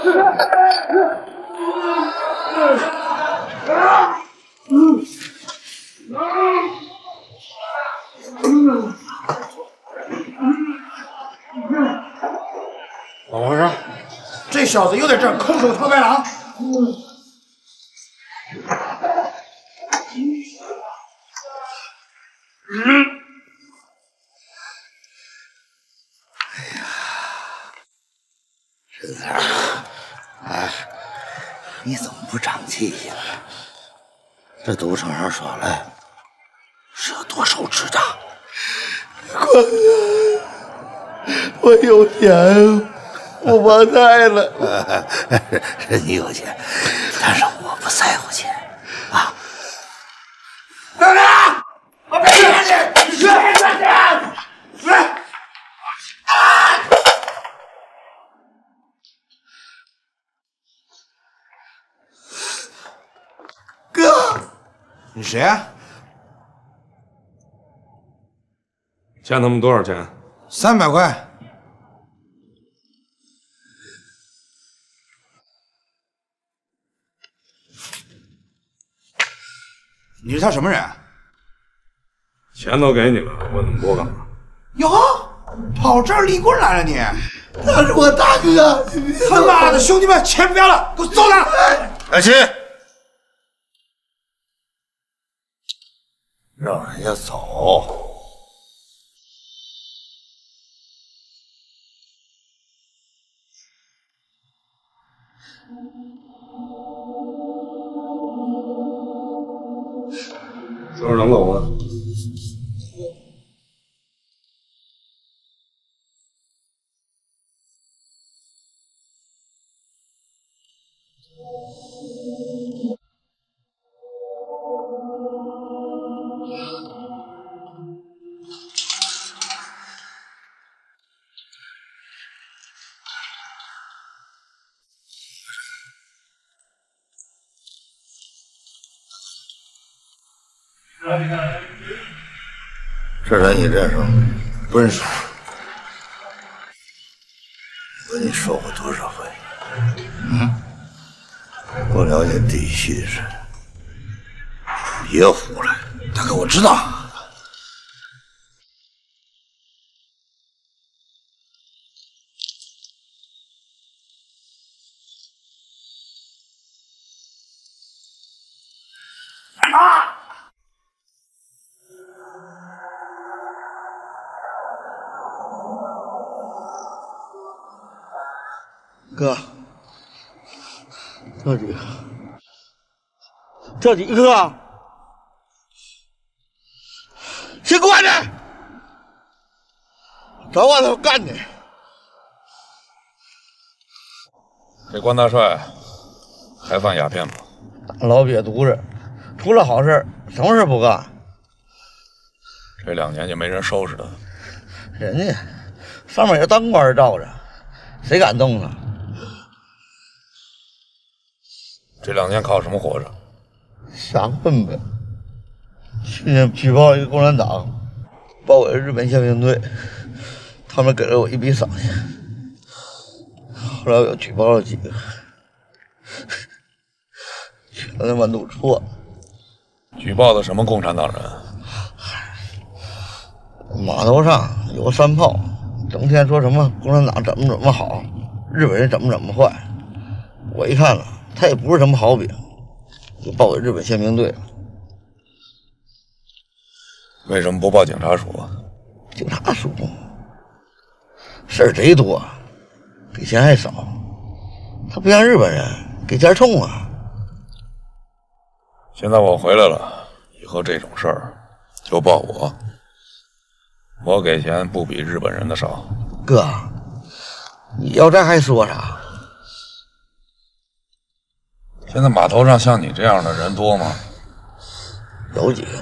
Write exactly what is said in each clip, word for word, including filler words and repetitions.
怎么回事？ 这小子又在这儿空手套白狼。嗯。 哎呀，沈三儿，哎，你怎么不长记性啊？这赌场上耍赖是要多受指导。 官爷，我有钱，我发财了。 是你有钱，但是我不在乎钱啊。 大哥，我别下去，你别下去！来，啊！哥， 你谁啊？ 欠他们多少钱？ 三百块。你是他什么人？ 钱都给你了，问那么多干嘛？ 哟，跑这儿立棍来了你！ 他是我大哥！ 他妈的，兄弟们，钱不要了，给我走了！ 来齐，让人家走。 这是能走吗？ 这人你认识吗？ 不认识。 我跟你说过多少回？嗯，不了解底细的事，别胡来。 大哥，我知道。啊！ 哥，这几个，这几个，谁管的？找我他干的！ 这关大帅还贩鸦片吗？ 老瘪犊子，除了好事，什么事不干？ 这两年就没人收拾他。 人家上面有当官罩着，谁敢动他？ 这两年靠什么活着？ 瞎混呗。去年举报一个共产党，报给日本宪兵队，他们给了我一笔赏钱。后来我又举报了几个，全他妈弄错。 举报的什么共产党人？ 码头上有个山炮，整天说什么共产党怎么怎么好，日本人怎么怎么坏。我一看了，他也不是什么好饼，就报给日本宪兵队了。 为什么不报警察署啊？ 警察署事儿贼多，给钱还少，他不像日本人给钱冲啊。 现在我回来了，以后这种事儿就报我，我给钱不比日本人的少。 哥，你要这还说啥？ 现在码头上像你这样的人多吗？ 有几个，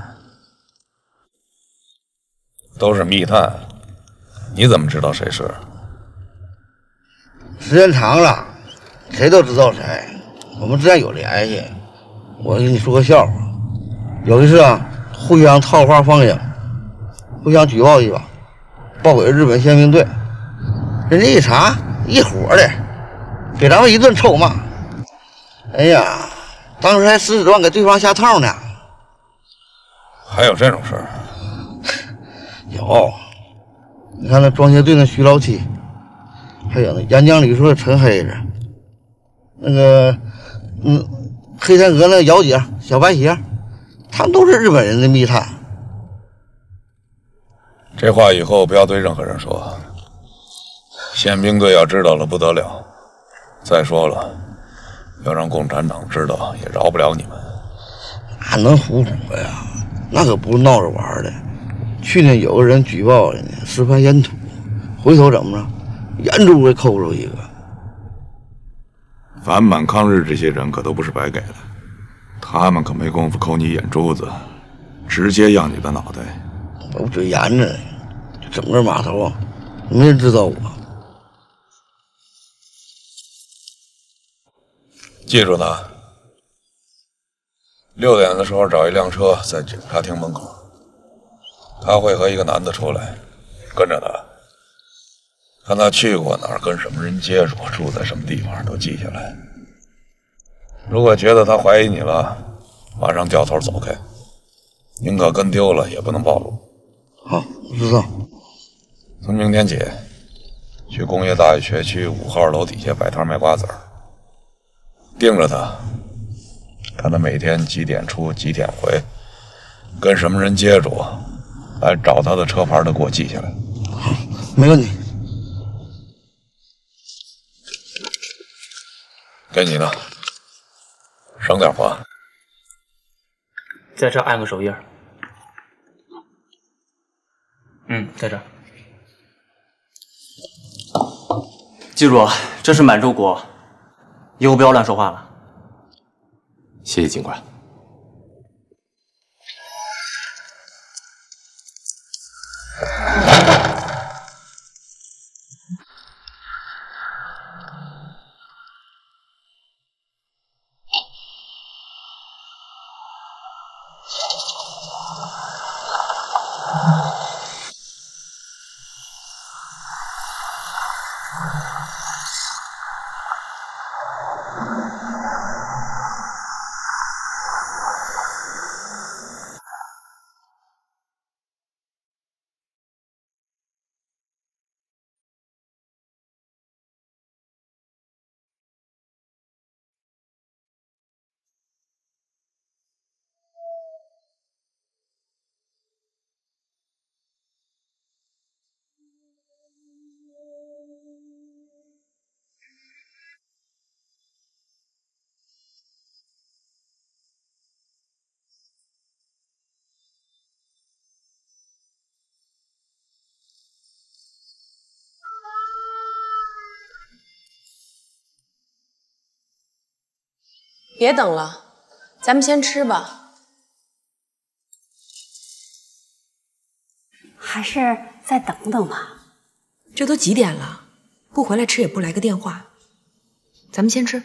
都是密探，你怎么知道谁是？ 时间长了，谁都知道谁。我们之间有联系。我给你说个笑话，有一次啊，互相套话放映，互相举报一把，报给日本宪兵队。人家一查，一伙的， 给咱们一顿臭骂。哎呀，当时还使指望给对方下套呢。 还有这种事儿？ 有，你看那装鞋队那徐老七，还有那岩浆旅社陈黑子，那个嗯黑山阁那姚姐小白鞋，他们都是日本人的密探。 这话以后不要对任何人说，宪兵队要知道了不得了。再说了，要让共产党知道也饶不了你们。 哪能糊涂呀？那可不是闹着玩的。去年有个人举报人家私贩烟土，回头怎么着，眼珠给抠出一个。 反满抗日这些人可都不是白给的，他们可没工夫抠你眼珠子，直接要你的脑袋。 我嘴严着呢，就整个码头啊，没人知道我。 记住呢，六点的时候找一辆车在警察厅门口，他会和一个男的出来，跟着他，看他去过哪儿，跟什么人接触，住在什么地方，都记下来。如果觉得他怀疑你了，马上掉头走开，宁可跟丢了也不能暴露。 好，我知道。 从明天起，去工业大学区五号楼底下摆摊卖瓜子儿，盯着他，看他每天几点出几点回，跟什么人接触，来找他的车牌都给我记下来。 好，没问题。 给你的，省点花。 在这按个手印。嗯，在这儿。记住，这是满洲国，以后不要乱说话了。 谢谢警官。 别等了，咱们先吃吧。 还是再等等吧。 这都几点了，不回来吃也不来个电话。咱们先吃。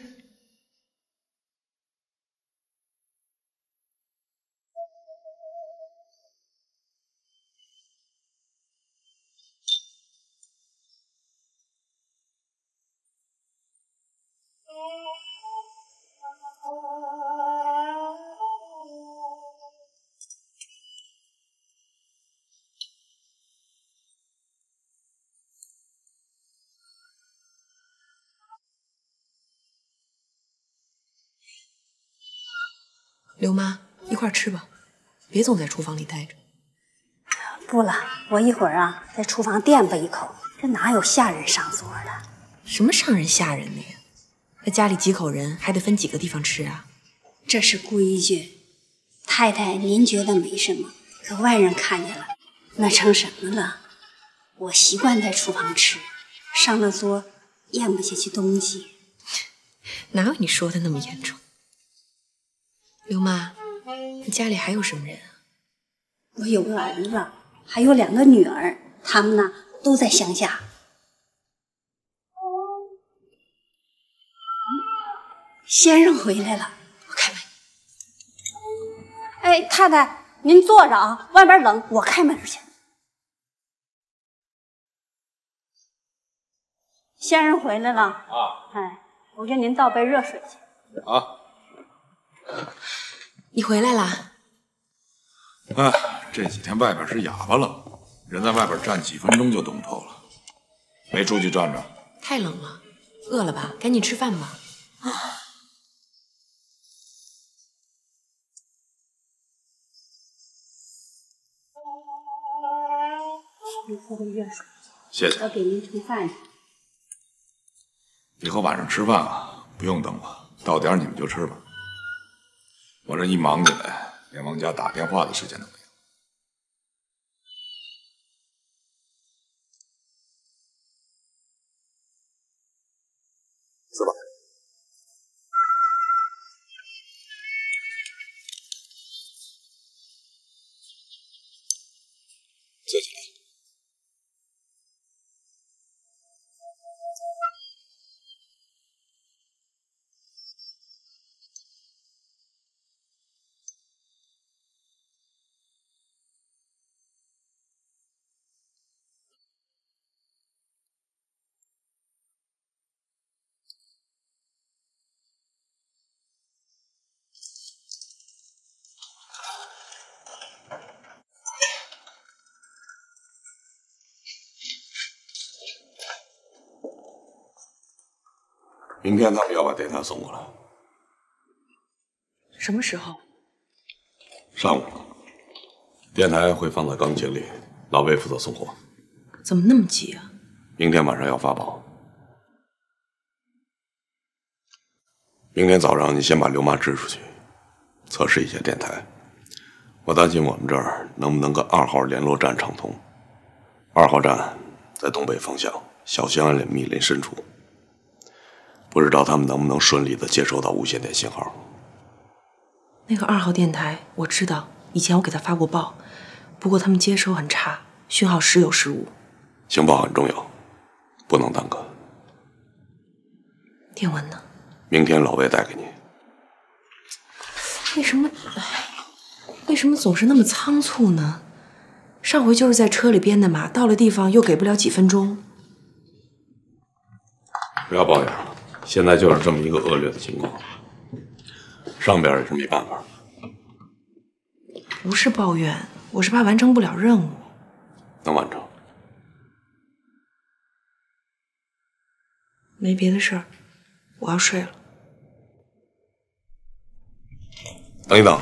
刘妈，一块吃吧，别总在厨房里待着。 不了，我一会儿啊在厨房垫吧一口。这哪有下人上桌的？ 什么上人下人的呀？这家里几口人，还得分几个地方吃啊？ 这是规矩。太太，您觉得没什么，可外人看见了，那成什么了？我习惯在厨房吃，上了桌咽不下去东西。 哪有你说的那么严重？刘妈，你家里还有什么人啊？ 我有个儿子，还有两个女儿，他们呢都在乡下。先生回来了， 我开门。 哎，太太，您坐着啊，外边冷，我开门去。先生回来了啊！哎， 我给您倒杯热水去。 啊。 你回来啦？ 哎，这几天外边是哑巴冷，人在外边站几分钟就冻透了。没出去转转？ 太冷了，饿了吧？赶紧吃饭吧。 您喝杯热水。 谢谢。 我给您盛饭去。 以后晚上吃饭啊，不用等我，到点你们就吃吧。我这一忙起来，连往家打电话的时间都没有。是吧？坐起来。明天他们要把电台送过来。 什么时候？ 上午。电台会放在钢琴里，老魏负责送货。 怎么那么急啊？ 明天晚上要发报。明天早上你先把刘妈支出去，测试一下电台。我担心我们这儿能不能跟二号联络站畅通。二号站在东北方向，小兴安岭密林深处。不知道他们能不能顺利的接收到无线电信号。 那个二号电台我知道，以前我给他发过报，不过他们接收很差，讯号时有时无。 情报很重要，不能耽搁。 电文呢？ 明天老魏带给你。 为什么？为什么总是那么仓促呢？上回就是在车里编的嘛，到了地方又给不了几分钟。 不要抱怨了。现在就是这么一个恶劣的情况，上边也是没办法。 不是抱怨，我是怕完成不了任务。 能完成。 没别的事儿，我要睡了。 等一等，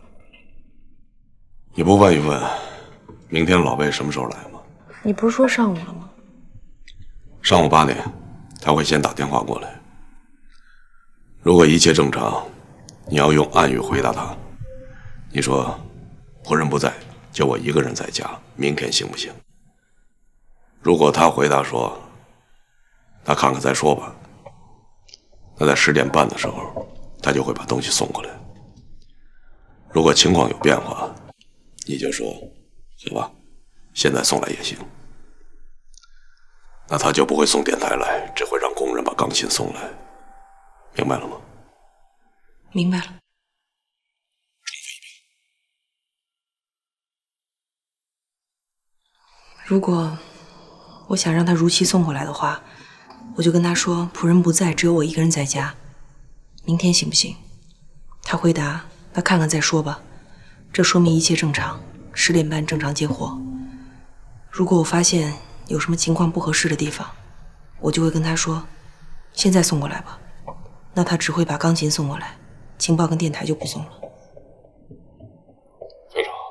你不问一问，明天老魏什么时候来吗？ 你不是说上午了吗？ 上午八点，他会先打电话过来。如果一切正常，你要用暗语回答他。你说，仆人不在，就我一个人在家，明天行不行？如果他回答说，那看看再说吧，那在十点半的时候，他就会把东西送过来。如果情况有变化，你就说，好吧，现在送来也行。那他就不会送电台来，只会让工人把钢琴送来。明白了吗？ 明白了。如果我想让他如期送过来的话，我就跟他说仆人不在，只有我一个人在家。明天行不行？他回答，那看看再说吧。这说明一切正常，十点半正常接货。如果我发现有什么情况不合适的地方，我就会跟他说，现在送过来吧。那他只会把钢琴送过来，情报跟电台就不送了。 非常好。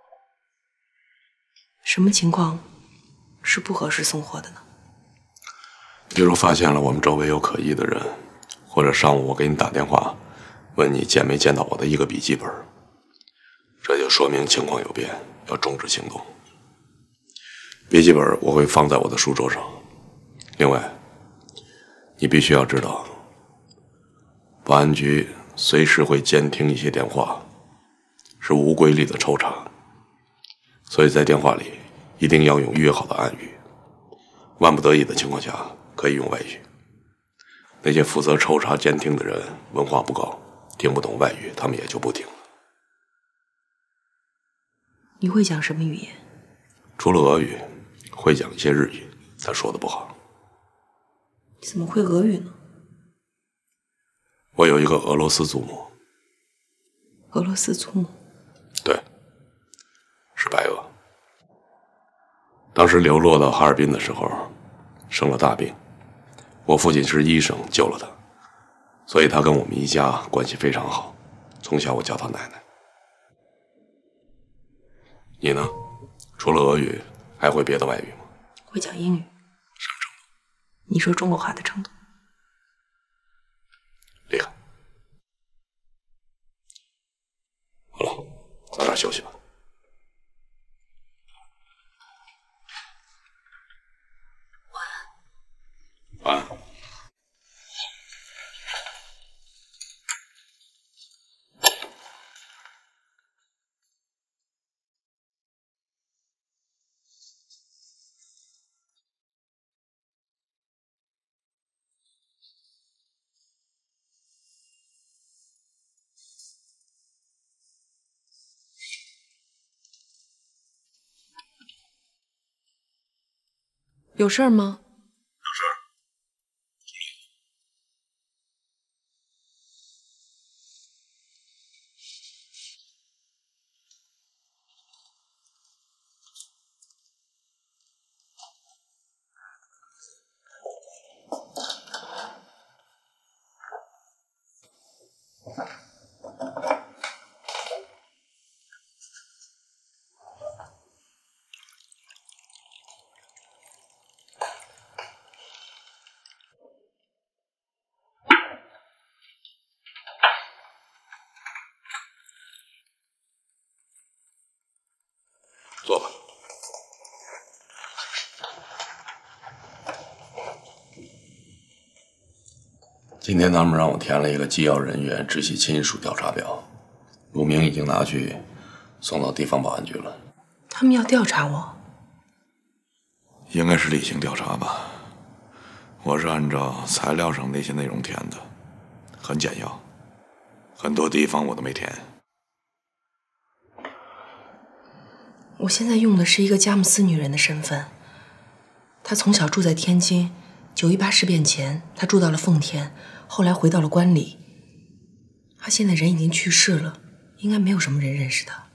什么情况是不合适送货的呢？ 比如发现了我们周围有可疑的人，或者上午我给你打电话，问你见没见到我的一个笔记本，这就说明情况有变，要终止行动。笔记本我会放在我的书桌上。另外，你必须要知道，保安局随时会监听一些电话，是无规律的抽查，所以在电话里一定要用约好的暗语，万不得已的情况下可以用外语。那些负责抽查监听的人文化不高，听不懂外语，他们也就不听了。 你会讲什么语言？ 除了俄语，会讲一些日语，但说的不好。 你怎么会俄语呢？ 我有一个俄罗斯祖母。 俄罗斯祖母？ 对，是白俄。当时流落到哈尔滨的时候，生了大病，我父亲是医生救了他，所以他跟我们一家关系非常好。从小我叫他奶奶。你呢？除了俄语，还会别的外语吗？ 会讲英语。 什么程度？ 你说中国话的程度。 厉害。好了，早点休息吧。晚安。晚安。 有事儿吗？ 有事儿。坐吧。今天他们让我填了一个机要人员直系亲属调查表，陆明已经拿去送到地方保安局了。 他们要调查我？ 应该是例行调查吧。我是按照材料上那些内容填的，很简要，很多地方我都没填。 我现在用的是一个佳木斯女人的身份。她从小住在天津，九一八事变前，她住到了奉天，后来回到了关里。她现在人已经去世了，应该没有什么人认识她。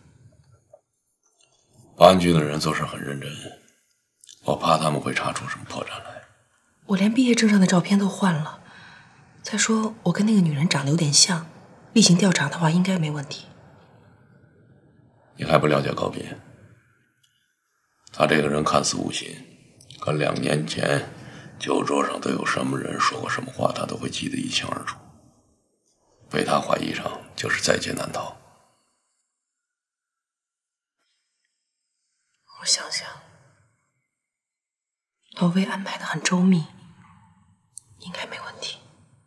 保安局的人做事很认真，我怕他们会查出什么破绽来。 我连毕业证上的照片都换了。再说，我跟那个女人长得有点像，例行调查的话应该没问题。 你还不了解高斌？他这个人看似无心，可两年前酒桌上都有什么人说过什么话，他都会记得一清二楚。被他怀疑上，就是在劫难逃。 我想想，罗威安排的很周密，应该没问题。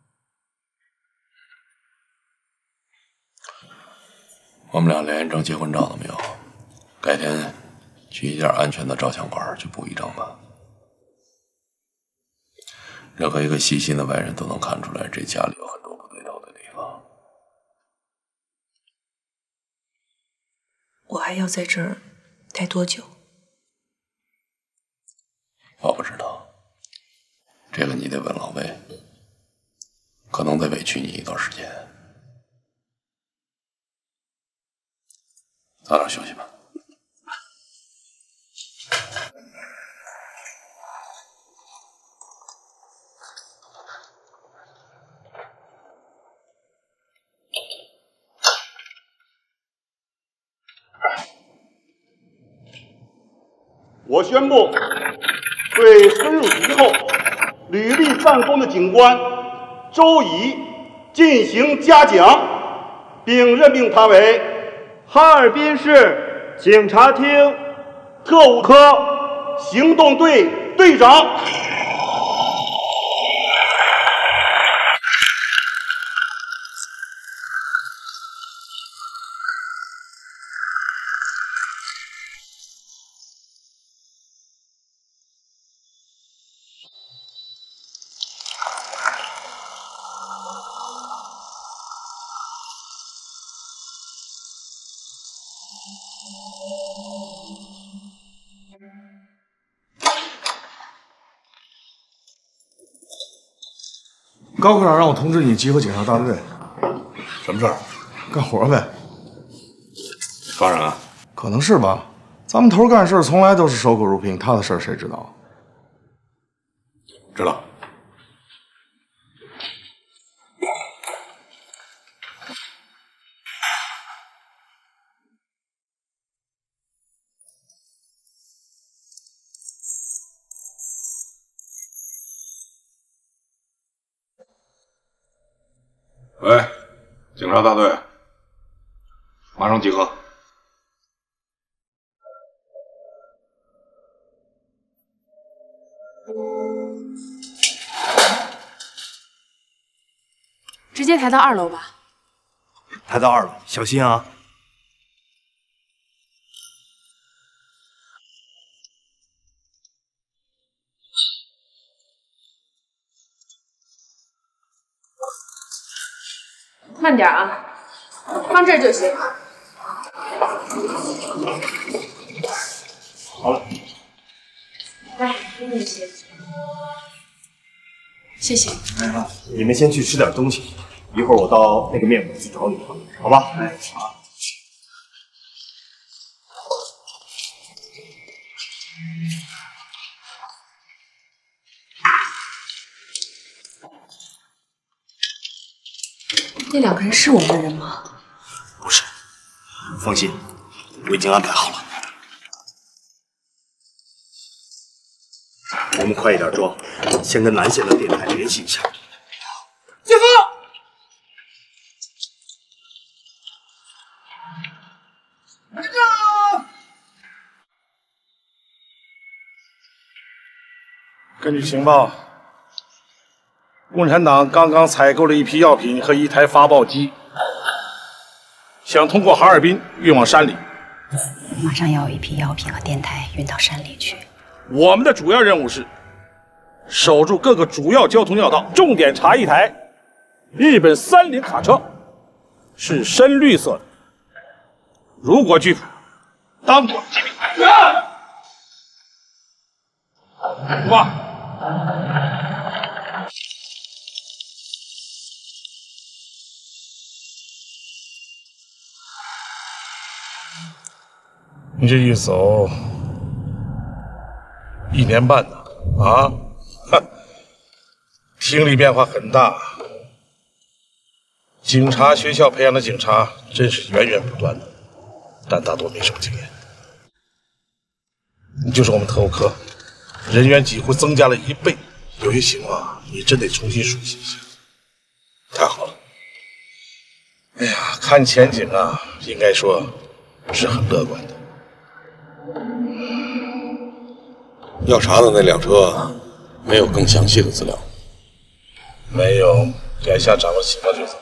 我们俩连一张结婚照都没有，改天去一家安全的照相馆去补一张吧。任何一个细心的外人都能看出来，这家里有很多不对头的地方。 我还要在这儿待多久？ 我不知道，这个你得问老魏，可能得委屈你一段时间。早点休息吧。 我宣布，对孙入局后屡立战功的警官周乙进行嘉奖，并任命他为哈尔滨市警察厅特务科行动队队长。 高科长让我通知你集合警察大队。 什么事儿？ 干活呗。 抓人啊？ 可能是吧。咱们头干事从来都是守口如瓶，他的事儿谁知道？ 知道。喂，警察大队，马上集合。 直接抬到二楼吧。 抬到二楼，小心啊！ 慢点啊，放这儿就行。 好了， 来，给你鞋。谢谢。 哎，你们先去吃点东西，一会儿我到那个面馆去找你们，好吧？哎，好。 那两个人是我们的人吗？ 不是，放心，我已经安排好了。我们快一点装，先跟南线的电台联系一下。 姐夫，队长！ 根据情报，共产党刚刚采购了一批药品和一台发报机，想通过哈尔滨运往山里。 马上要有一批药品和电台运到山里去。 我们的主要任务是守住各个主要交通要道，重点查一台日本三菱卡车，是深绿色的。如果拒捕，当场击毙。出发。你这一走，一年半呢，啊，哼，厅里变化很大。警察学校培养的警察真是源源不断的，但大多没什么经验。你就是我们特务科，人员几乎增加了一倍，有些情况你真得重新熟悉一下。太好了，哎呀，看前景啊，应该说是很乐观的。 要查的那辆车没有更详细的资料。 没有，眼下掌握情报就走。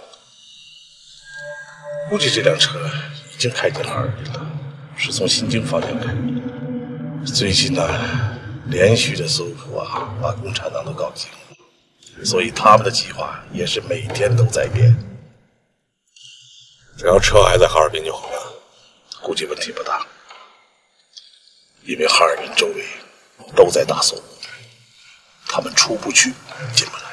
估计这辆车已经开进哈尔滨了，是从新京方向开。最近呢，连续的搜捕啊，把共产党都搞惊了，所以他们的计划也是每天都在变。 只要车还在哈尔滨就好了， 估计问题不大，因为哈尔滨周围都在大搜捕，他们出不去，进不来。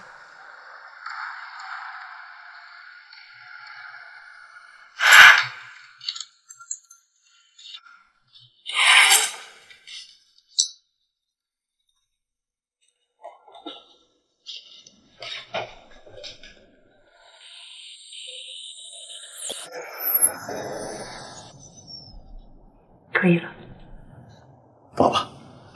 可以了。 爸爸。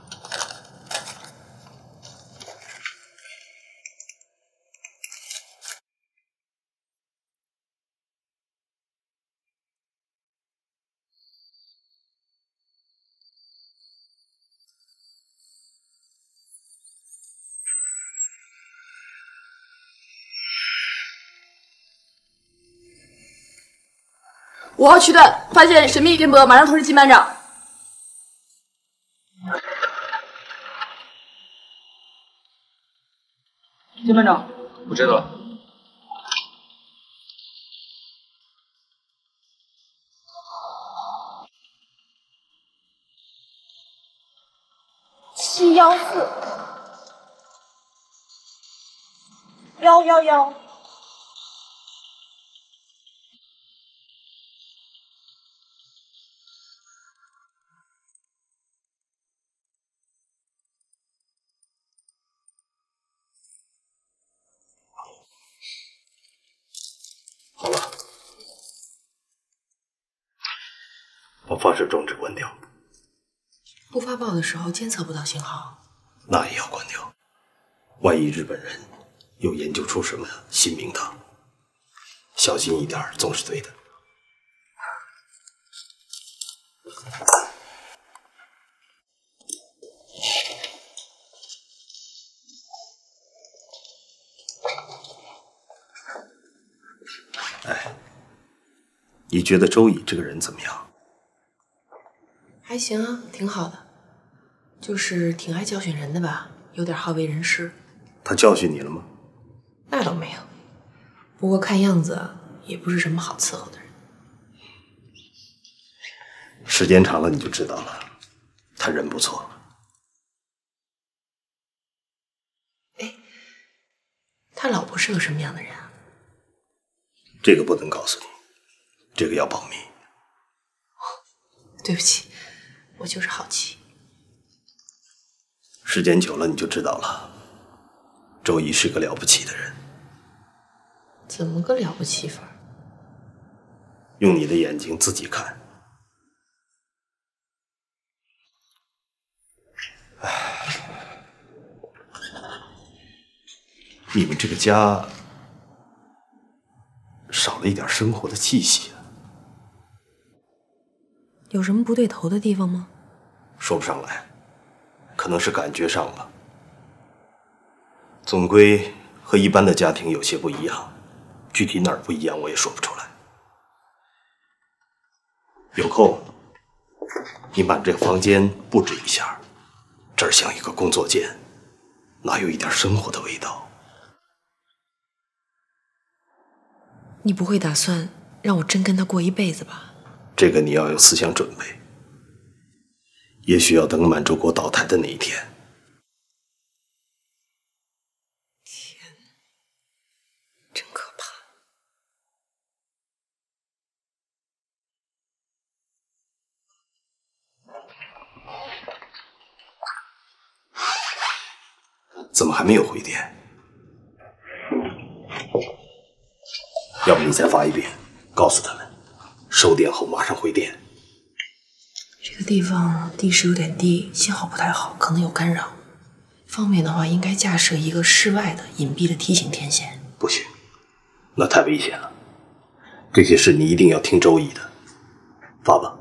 五号区段发现神秘电波，马上通知金班长。金班长， 我知道了。 七幺四， 有有有。 好了，把发射装置关掉。 不发报的时候监测不到信号， 那也要关掉。万一日本人又研究出什么新名堂，小心一点总是对的。哎，你觉得周乙这个人怎么样？ 还行啊，挺好的，就是挺爱教训人的吧，有点好为人师。 他教训你了吗？ 那倒没有，不过看样子也不是什么好伺候的人。 时间长了你就知道了，他人不错。 哎，他老婆是个什么样的人啊？ 这个不能告诉你，这个要保密。 对不起，我就是好奇。 时间久了你就知道了，周乙是个了不起的人。 怎么个了不起法？ 用你的眼睛自己看。唉，你们这个家少了一点生活的气息啊。 有什么不对头的地方吗？ 说不上来，可能是感觉上吧。总归和一般的家庭有些不一样，具体哪儿不一样我也说不出来。有空你把这个房间布置一下，这儿像一个工作间，哪有一点生活的味道？ 你不会打算让我真跟他过一辈子吧？ 这个你要有思想准备，也许要等满洲国倒台的那一天。 天，真可怕！ 怎么还没有回电？要不你再发一遍，告诉他们，收电后马上回电。 这个地方地势有点低，信号不太好，可能有干扰。方便的话，应该架设一个室外的隐蔽的梯形天线。 不行，那太危险了。这些事你一定要听周易的，发吧。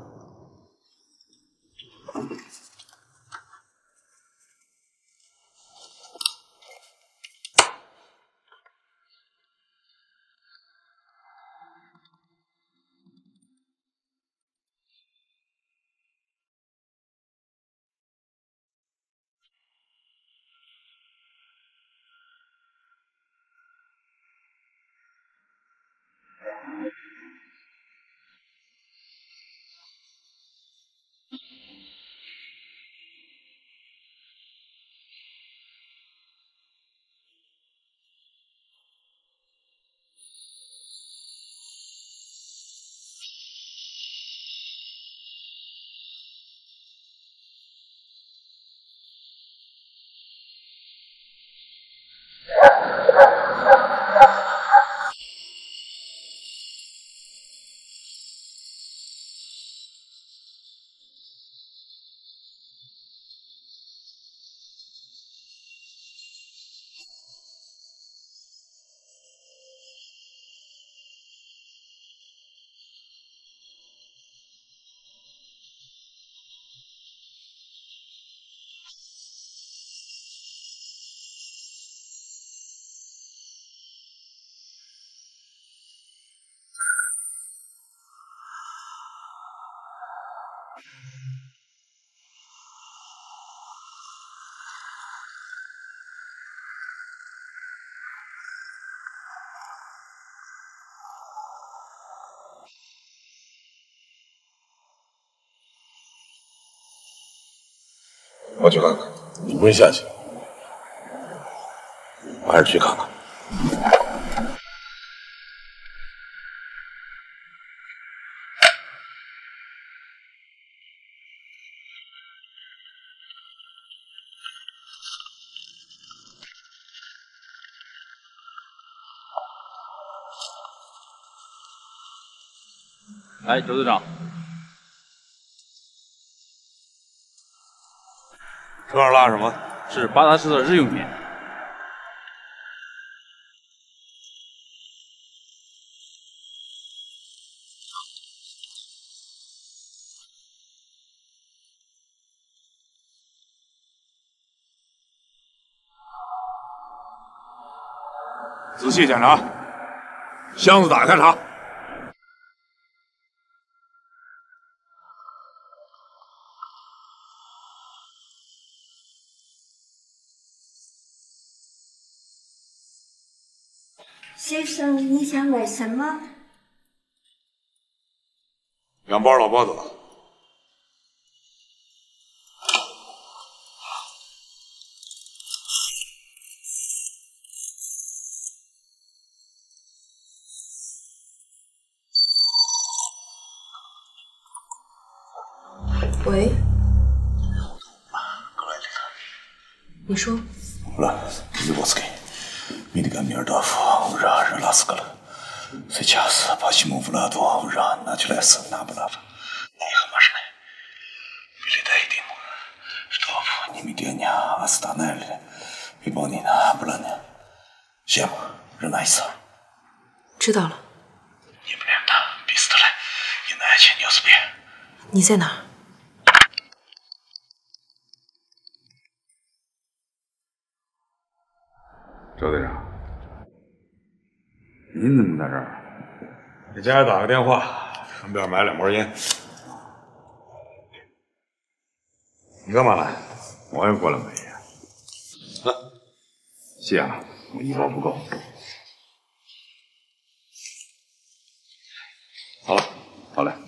我去看看。你不会下去，我还是去看看。 哎，周队长， 车上拉什么？ 是八大市的日用品。 仔细检查，箱子打开查。 先生，你想买什么？ 两包老包子。 喂，你说。 Ладно, Львовский. Мидгамирдов уже рассказал. Сейчас почему Владу уже началась набрав. Их машины. Передайте ему, чтобы немедленно остановили выполнение плана. Всем женайся. 知道了。 你不能打без стали, иначе не успеем. 你在哪儿？ 周队长，您怎么在这儿？给家里打个电话，顺便买两包烟。你干嘛来？我也过来买烟。啊，谢了，我一包不够。好了，好嘞，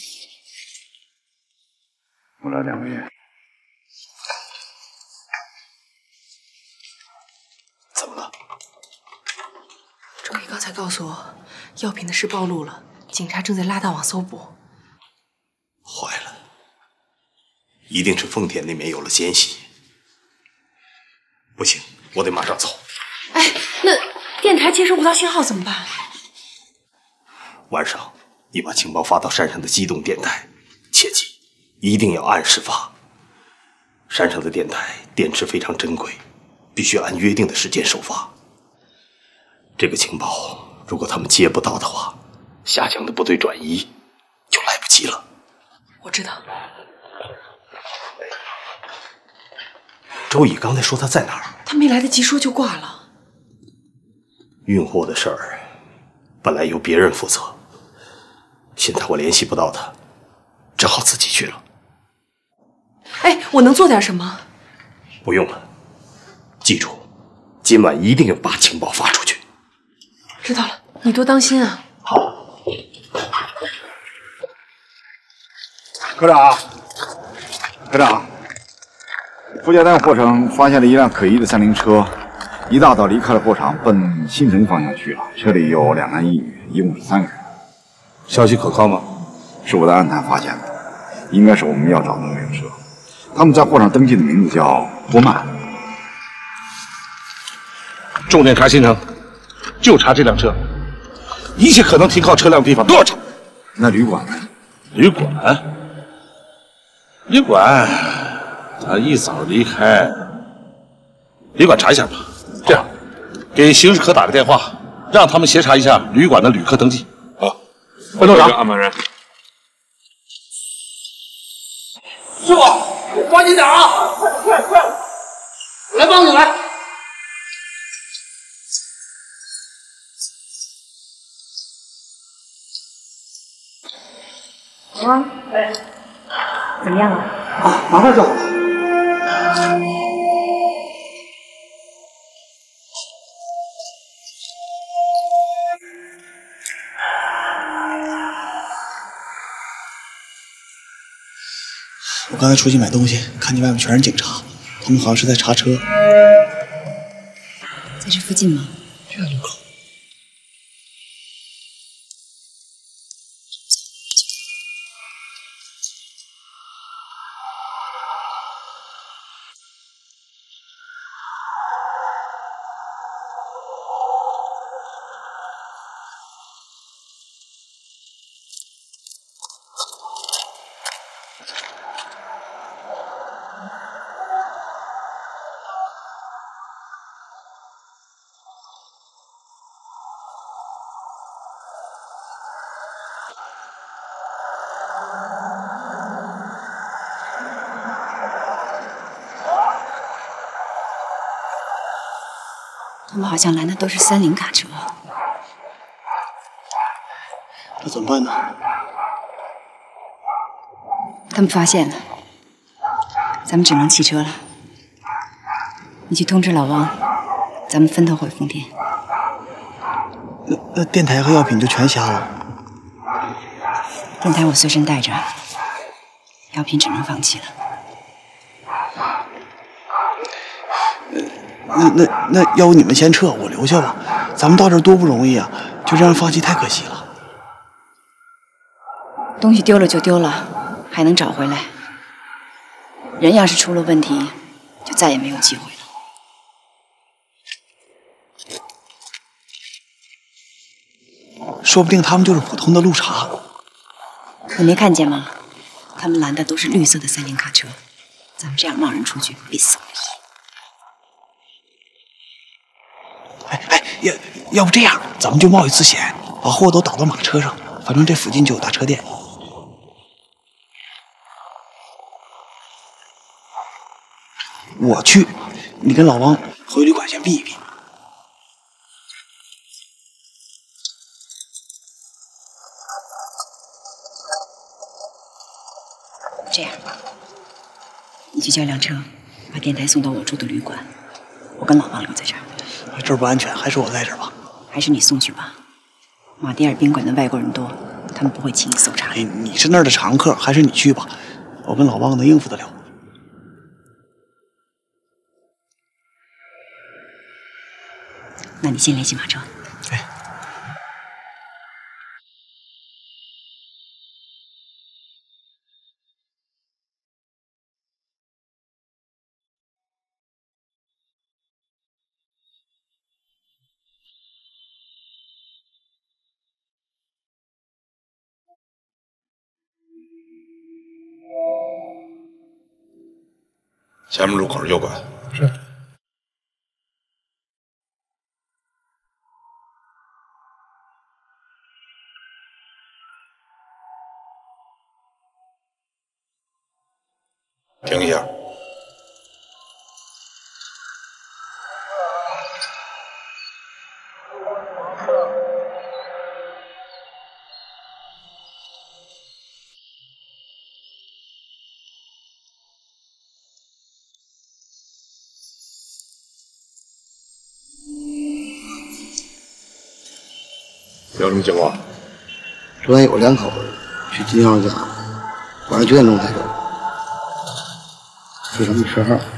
我来两包烟。 怎么了？ 周毅刚才告诉我，药品的事暴露了，警察正在拉大网搜捕。 坏了，一定是丰田那边有了奸细。不行，我得马上走。 哎，那电台接收不到信号怎么办？ 晚上你把情报发到山上的机动电台，切记一定要按时发。山上的电台电池非常珍贵。 必须按约定的时间收发。这个情报，如果他们接不到的话，下江的部队转移就来不及了。 我知道。 周乙刚才说他在哪儿？ 他没来得及说就挂了。 运货的事儿本来由别人负责，现在我联系不到他，只好自己去了。 哎，我能做点什么？ 不用了。 记住，今晚一定要把情报发出去。 知道了，你多当心啊。 好。 科长，科长，福家丹货场发现了一辆可疑的三菱车，一大早离开了货场，奔新城方向去了。车里有两男一女，一共是三个人。 消息可靠吗？ 是我的暗探发现的，应该是我们要找的那辆车。他们在货上登记的名字叫波曼。 重点查新城，就查这辆车，一切可能停靠车辆的地方都要查。 那旅馆呢？ 旅馆，旅馆，他一早离开。旅馆查一下吧。这样，给刑事科打个电话，让他们协查一下旅馆的旅客登记。好，分头查。 安排人。 师傅，抓紧点啊！快快快！来帮你来。 王，哎，怎么样了？ 啊，马上就好。 我刚才出去买东西，看见外面全是警察，他们好像是在查车。 在这附近吗？ 就在路口。 他们好像拦的都是三菱卡车， 那怎么办呢？ 他们发现了，咱们只能弃车了。你去通知老汪，咱们分头回丰田。 那那电台和药品就全瞎了。 电台我随身带着，药品只能放弃了。 那那那，要不你们先撤，我留下吧。咱们到这儿多不容易啊，就这样放弃太可惜了。 东西丢了就丢了，还能找回来。人要是出了问题，就再也没有机会了。 说不定他们就是普通的路查。 你没看见吗？他们拦的都是绿色的三菱卡车，咱们这样贸然出去，必死无疑。 哎哎，要要不这样，咱们就冒一次险，把货都倒到马车上，反正这附近就有大车店。我去，你跟老王回旅馆先避一避。 这样，你去叫辆车，把电台送到我住的旅馆，我跟老王留在这儿。 这儿不安全，还是我在这儿吧。 还是你送去吧。马迭尔宾馆的外国人多，他们不会轻易搜查。 哎，你是那儿的常客，还是你去吧。我跟老王能应付得了。 那你先联系马车。 哎。 前面路口右拐。 是。 停一下。有什么情况？ 昨晚有两口子去金耀家，晚上九点钟才走，就这么十号。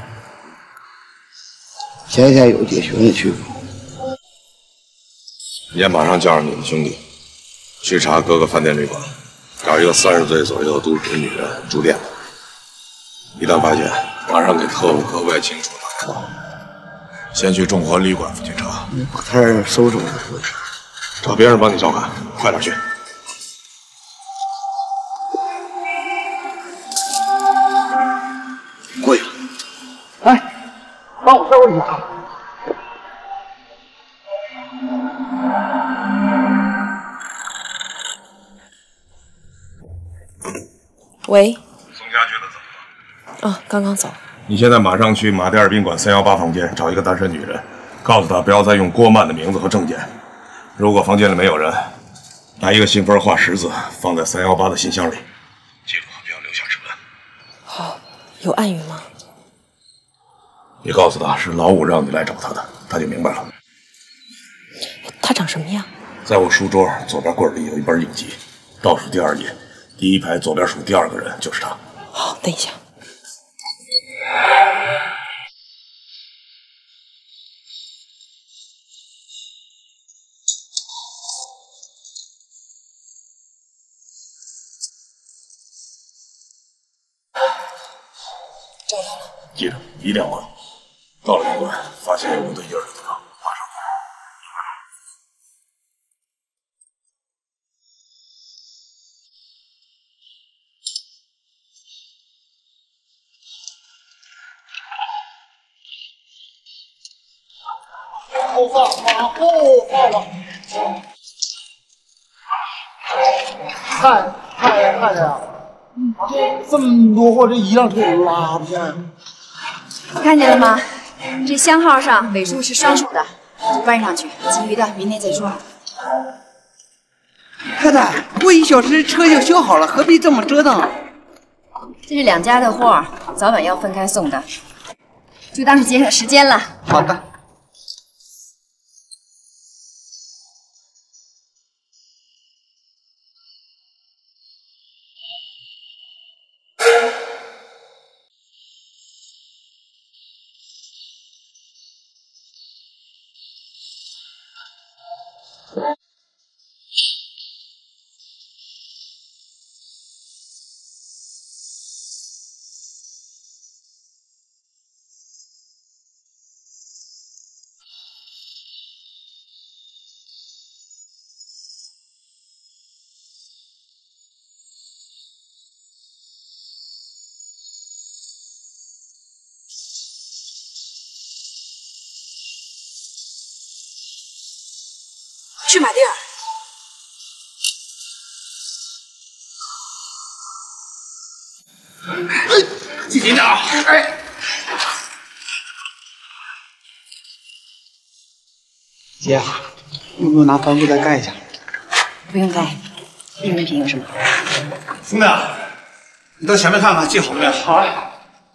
前一天有姐学也去过。 你先马上叫上你的兄弟，去查各个饭店旅馆，找一个三十岁左右的都市女人住店。一旦发现，马上给特务和外勤处打电话。先去众环旅馆附近查， 把摊儿收拾收拾。 找别人帮你照看，快点去。 过去了。哎，帮我收拾一下。 喂。 宋家军的怎么了？啊，刚刚走。 你现在马上去马迭尔宾馆三幺八房间找一个单身女人，告诉她不要再用郭曼的名字和证件。如果房间里没有人，拿一个信封画十字放在三幺八的信箱里，记住不要留下指纹。 好，有暗语吗？ 你告诉他是老五让你来找他的，他就明白了。 他长什么样？ 在我书桌左边柜里有一本影集，倒数第二页，第一排左边数第二个人就是他。 好，等一下。找到了。 记着，一定要快。到了宾馆，发现有不对劲儿的地方，马上回来。 后放，往后放了。 太太太太呀！这这么多货，这一辆车我拉不下。 看见了吗？这箱号上尾数是双数的，就搬上去，其余的明天再说。 太太，过一小时车就修好了，何必这么折腾？ 这是两家的货，早晚要分开送的，就当是节省时间了。 好的。 去马蒂尔。 哎，系紧点啊！哎， 姐，用不用拿帆布再盖一下？ 不用盖，一人品有什么？ 兄弟，你到前面看看系好没有？好啊。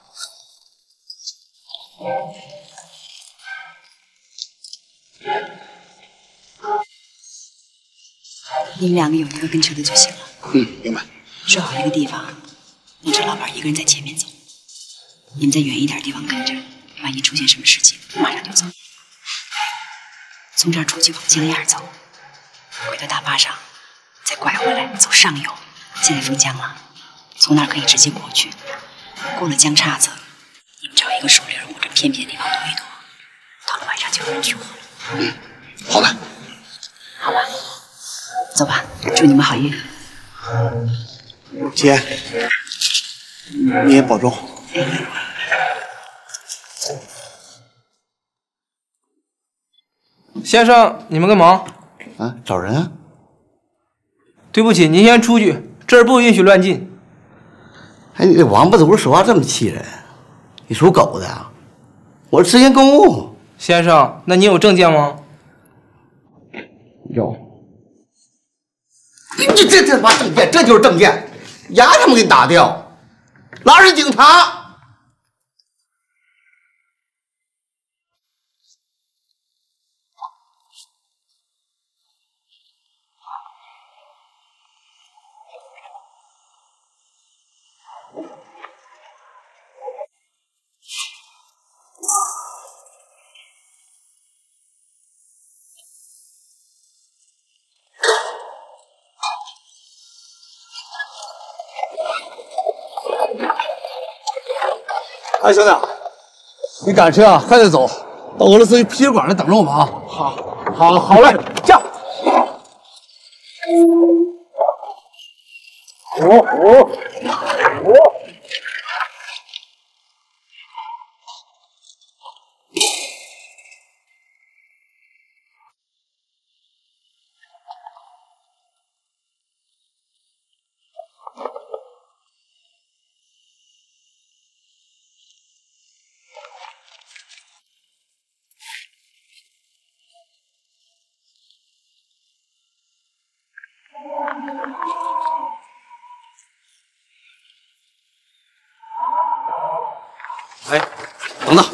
你们两个有一个跟车的就行了。 嗯，明白。 说好一个地方，让车老板一个人在前面走，你们在远一点地方跟着，万一出现什么事情，马上就走。从这儿出去往江沿走，回到大坝上，再拐回来走上游，现在封江了，从那儿可以直接过去。过了江岔子，你们找一个树林或者偏僻的地方躲一躲，到了晚上就有人救我了。 嗯，好的。 好吧。走吧，祝你们好运。 姐，你也保重。 先生，你们个忙啊？找人啊？ 对不起，您先出去，这儿不允许乱进。 哎，你这王八犊说话这么气人，你属狗的啊？我是执行公务。 先生，那你有证件吗？ 有。你这这妈证件，这就是证件，牙他妈给你打掉！哪是警察？ 哎，兄弟，你赶车啊，快点走，到俄罗斯啤酒馆那等着我们啊！好，好，好嘞，驾！哦哦哦！ 哎，等等，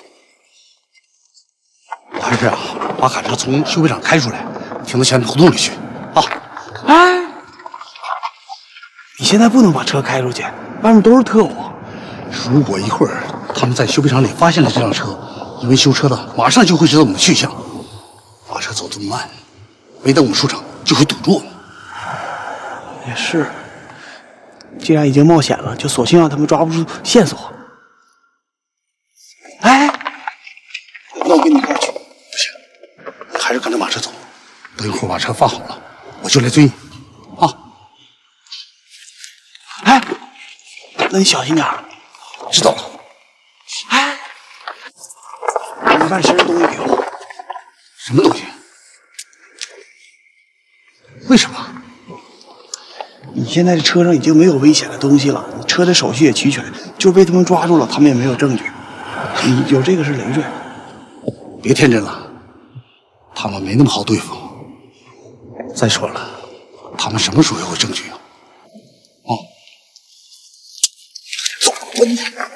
我还是啊，把卡车从修配厂开出来，停到前面胡同里去。啊！ 哎，你现在不能把车开出去，外面都是特务。 如果一会儿他们在修配厂里发现了这辆车，因为修车的马上就会知道我们的去向。把车走这么慢，没等我们出场就会堵住我们。 也是，既然已经冒险了，就索性让他们抓不住线索。哎， 那我跟你一块去。不行，你还是跟着马车走。等一会儿把车放好了，我就来追你。啊！ 哎，那你小心点儿。 知道了。 哎，你把身上东西给我。 什么东西？为什么？ 你现在这车上已经没有危险的东西了，你车的手续也齐全，就被他们抓住了，他们也没有证据。你有这个是累赘。别天真了，他们没那么好对付。再说了，他们什么时候有证据啊？啊！走，滚！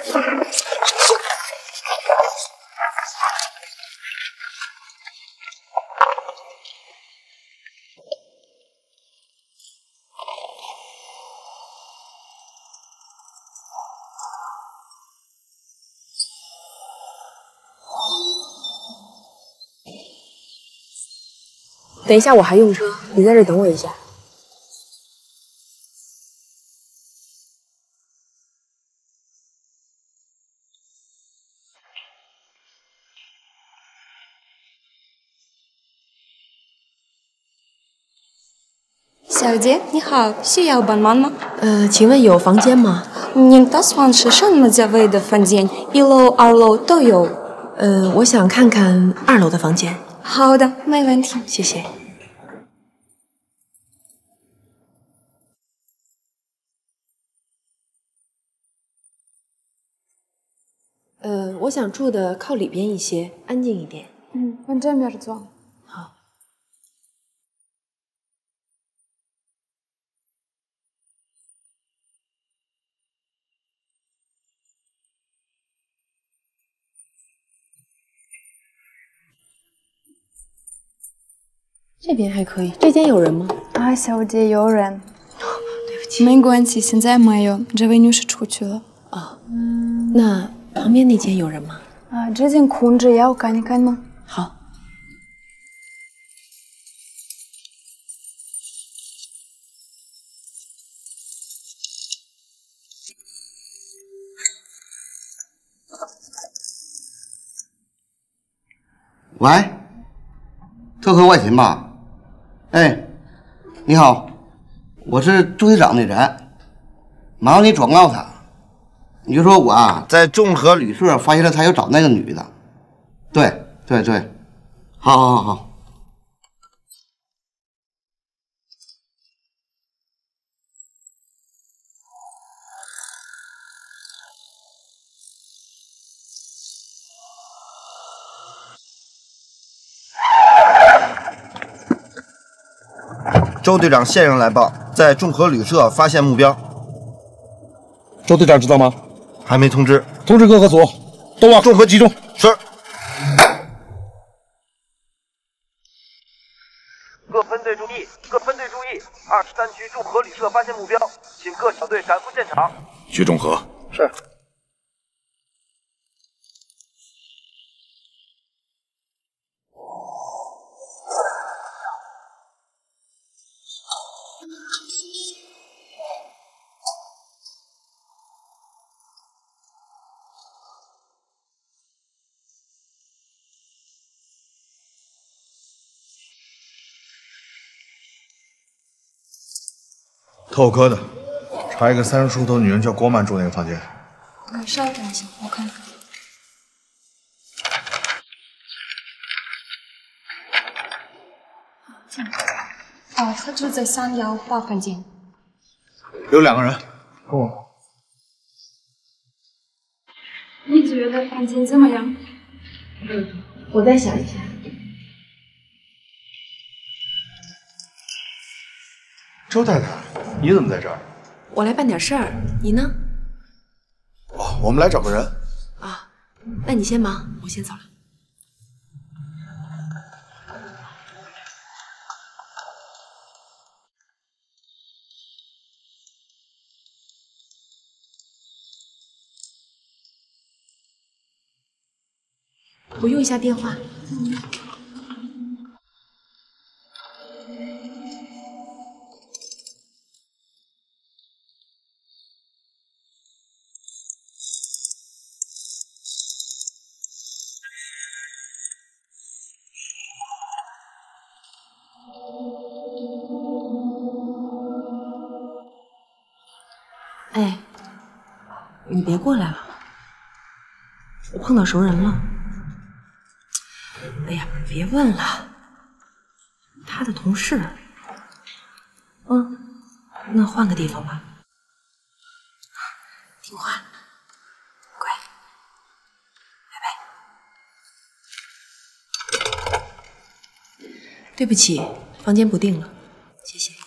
等一下，我还用车，你在这等我一下。 小姐，你好，需要帮忙吗？ 呃，请问有房间吗？ 您打算是什么价位的房间？一楼、二楼都有。 呃，我想看看二楼的房间。 好的，没问题， 谢谢。呃，我想住的靠里边一些，安静一点。 嗯，往这边走。 好。这边还可以，这间有人吗？ 啊，小姐有人。 对不起。 没关系，现在没有，这位女士出去了。 哦，那旁边那间有人吗？ 啊，这间空着，要看一看吗？ 好。 喂，特科外勤吧？哎，你好，我是朱局长的人，麻烦你转告他，你就说我啊在众和旅社发现了他要找那个女的。对对对，好好好好。 周队长现人来报，在众和旅社发现目标。 周队长知道吗？ 还没通知。 通知各个组，都往众和集中。 是。 各分队注意！各分队注意！二十三区众和旅社发现目标，请各小队赶赴现场。 去众和。 是。 透科的，查一个三十出头女人叫郭曼住那个房间。 嗯，稍等一下，我看看。这样。哦，她住在三幺八房间。 有两个人，跟我。 你觉得房间怎么样？ 嗯，我再想一下。 周太太，你怎么在这儿？ 我来办点事儿，你呢？ 哦，我们来找个人。 啊，那你先忙，我先走了。我用一下电话。嗯哎，你别过来了，我碰到熟人了。哎呀，别问了，他的同事。嗯， 那换个地方吧。听话，乖，拜拜。对不起，房间不定了，谢谢。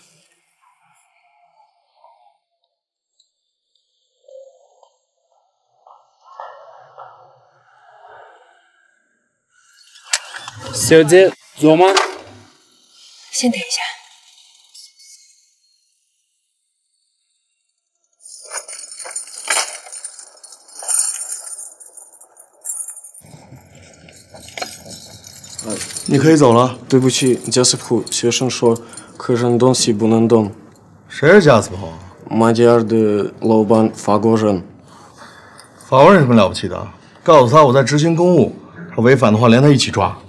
小姐，坐吗？ 先等一下。 你可以走了。对不起，贾斯普先生说客人东西不能动。 谁是贾斯普？ 马吉尔的老板，法国人。 法国人有什么了不起的？告诉他我在执行公务，他违反的话连他一起抓。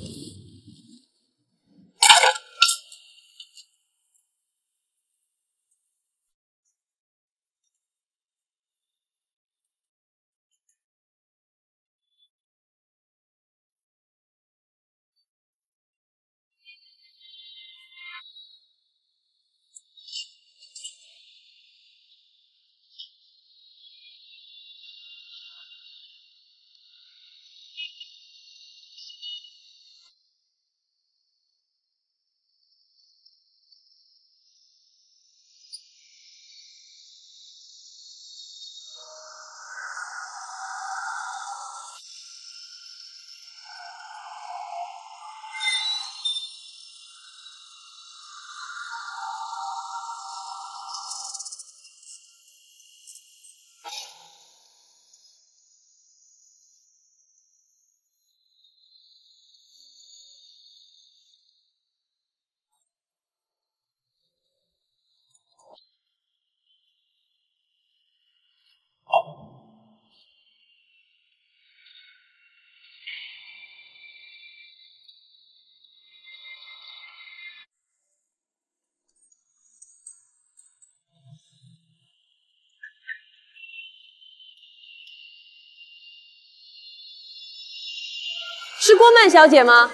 是郭曼小姐吗？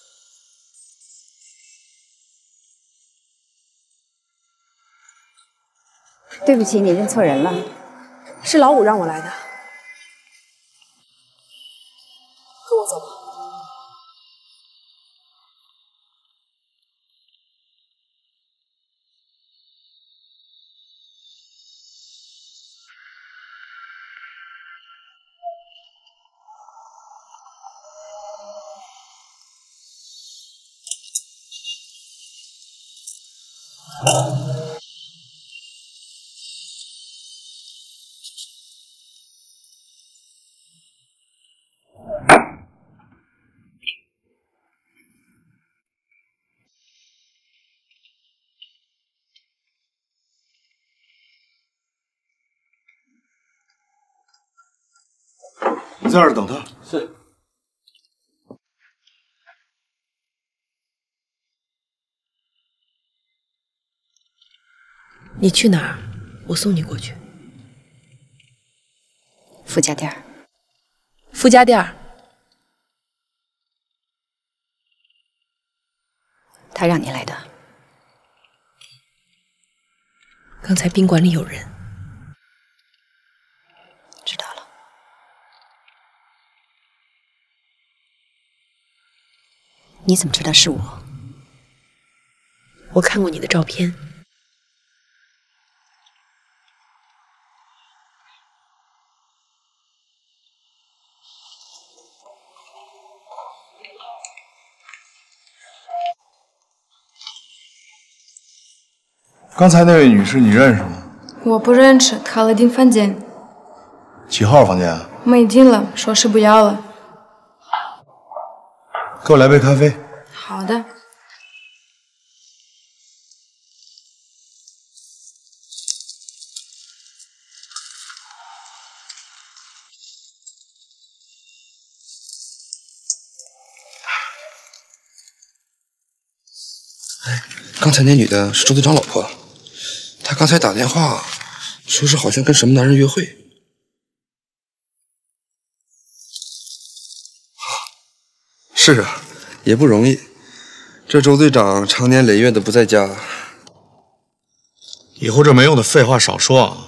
对不起，你认错人了。 是老五让我来的。跟我走吧。 你在这儿等他。 是。 你去哪儿？我送你过去。 傅家店儿。 傅家店儿。 他让你来的。 刚才宾馆里有人。 知道了。你怎么知道是我？ 我看过你的照片。 刚才那位女士你认识吗？ 我不认识，开了订房间。 几号房间啊？ 没订了，说是不要了。 给我来杯咖啡。 好的。 刚才那女的是周队长老婆，她刚才打电话说是好像跟什么男人约会。是啊，也不容易，这周队长常年累月的不在家， 以后这没用的废话少说啊！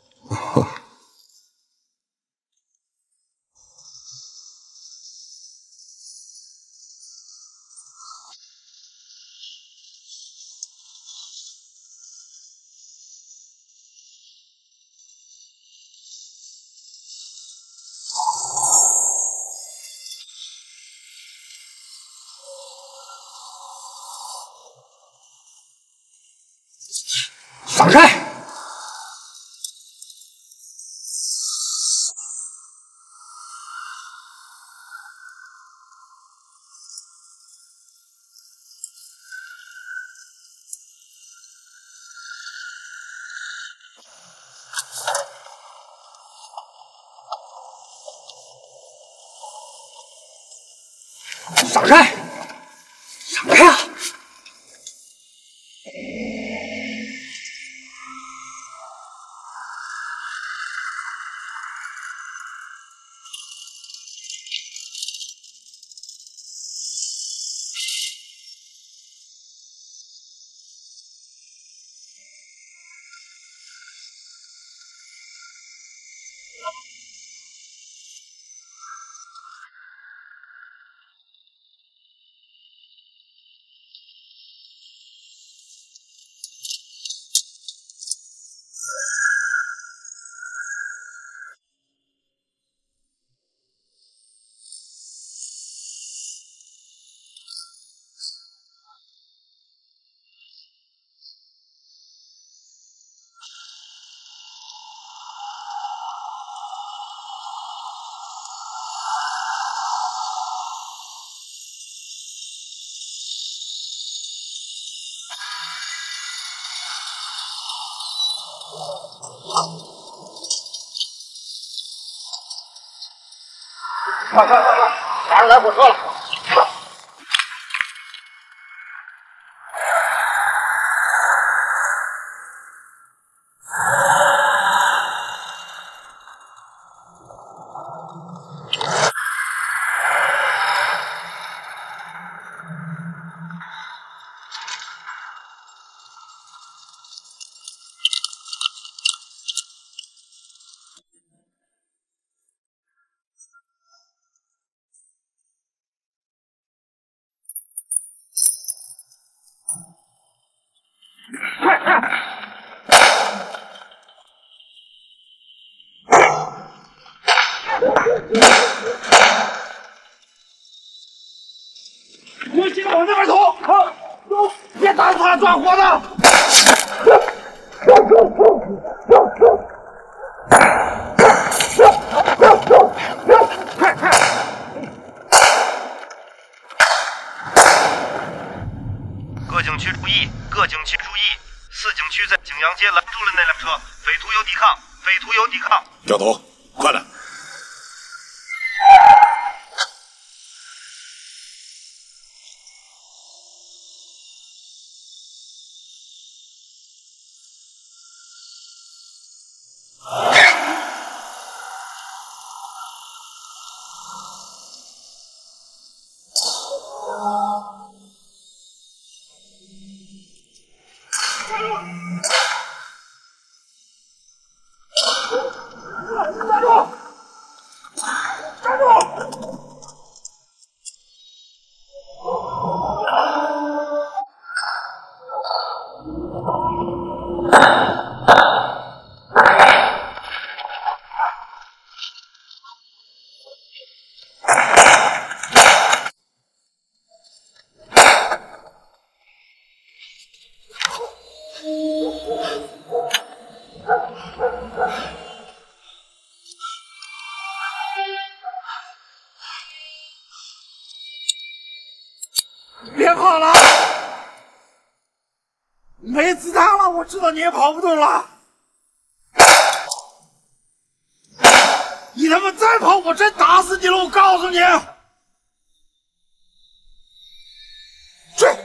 上山！上山！上开啊！快快快快，马上来火车了！你尽量往那边走，好，走，别打死他，抓活的。 各景区注意，各景区注意，四景区在景阳街拦住了那辆车，匪徒有抵抗，匪徒有抵抗。 掉头，快点！ 站住！站住！别跑了，没子弹了，我知道你也跑不动了。你他妈再跑，我真打死你了！我告诉你，追！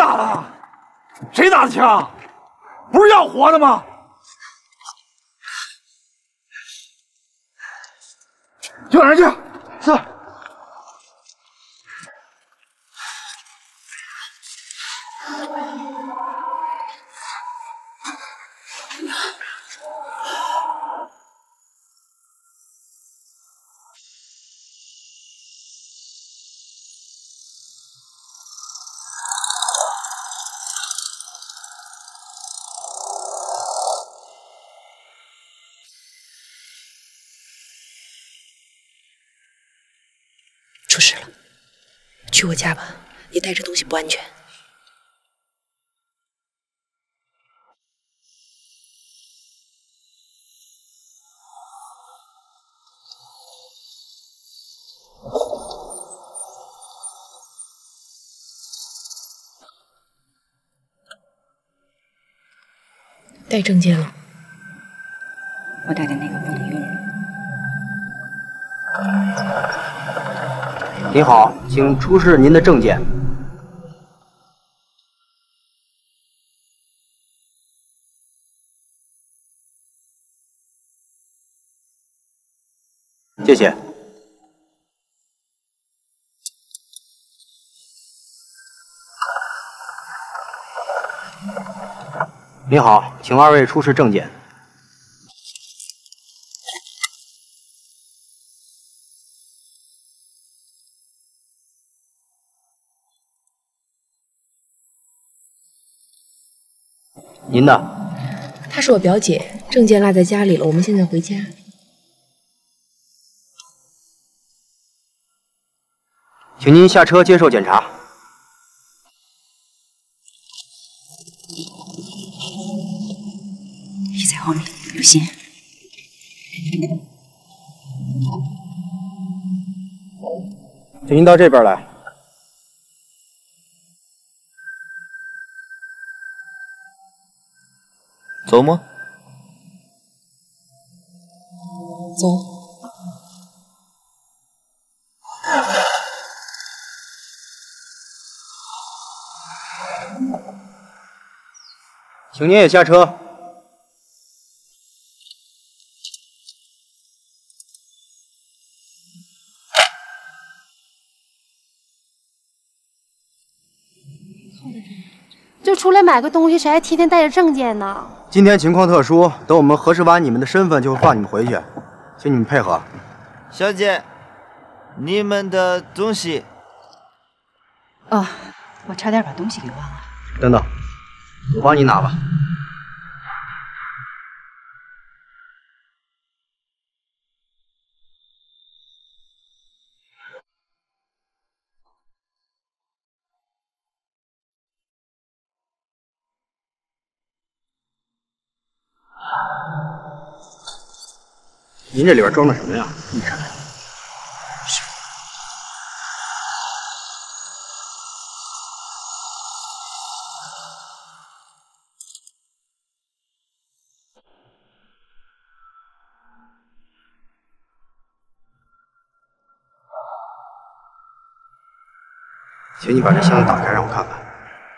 打的？谁打的枪？不是要活的吗？救人去！是。 出事了，去我家吧，你带着东西不安全。带证件了？ 我带的那个不能用。 您好，请出示您的证件。谢谢。您好，请二位出示证件。您的？ 她是我表姐，证件落在家里了，我们现在回家。 请您下车接受检查。 你在后面，有心。 请您到这边来。 走吗？ 走。 请您也下车。 就出来买个东西，谁还天天带着证件呢？ 今天情况特殊，等我们核实完你们的身份，就会放你们回去，请你们配合。 小姐，你们的东西。 哦，我差点把东西给忘了。 等等，我帮你拿吧。您这里边装的什么呀？一闪。请你把这箱子打开，让我看看。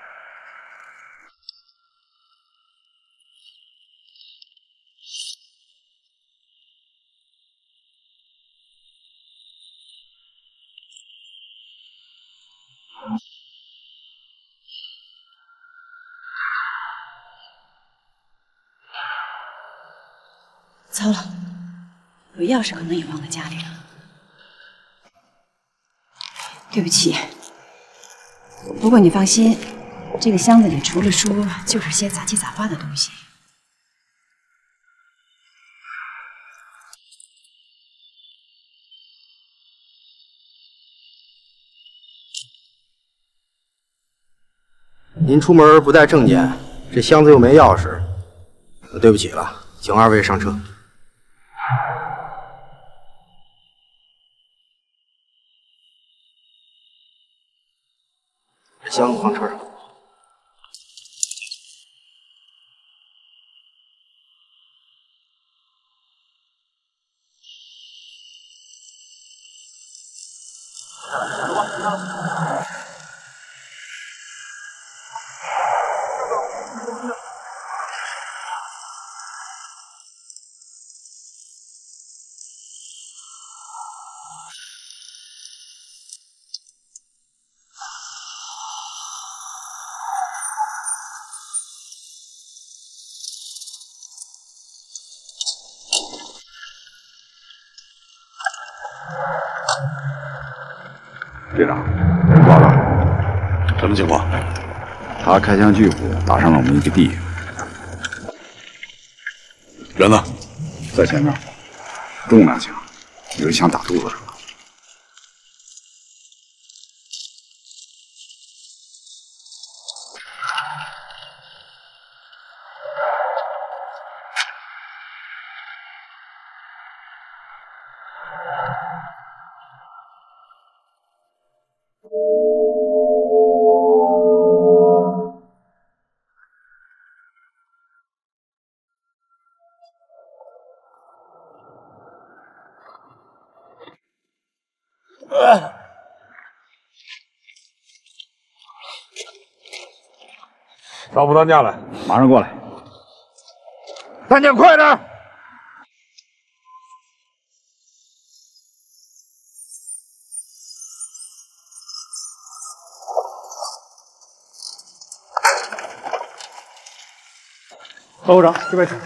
糟了，我钥匙可能也忘在家里了。对不起，不过你放心，这个箱子里除了书，就是些杂七杂八的东西。 您出门不带证件，这箱子又没钥匙，对不起了，请二位上车。这箱子放车上。 队长，有人报道， 什么情况？ 他开枪拒捕，打伤了我们一个弟兄。 人呢？ 在前面，中两枪，有一枪打肚子上了。 找副担架来， 马上过来。 担架快点！ 报告长，这边请。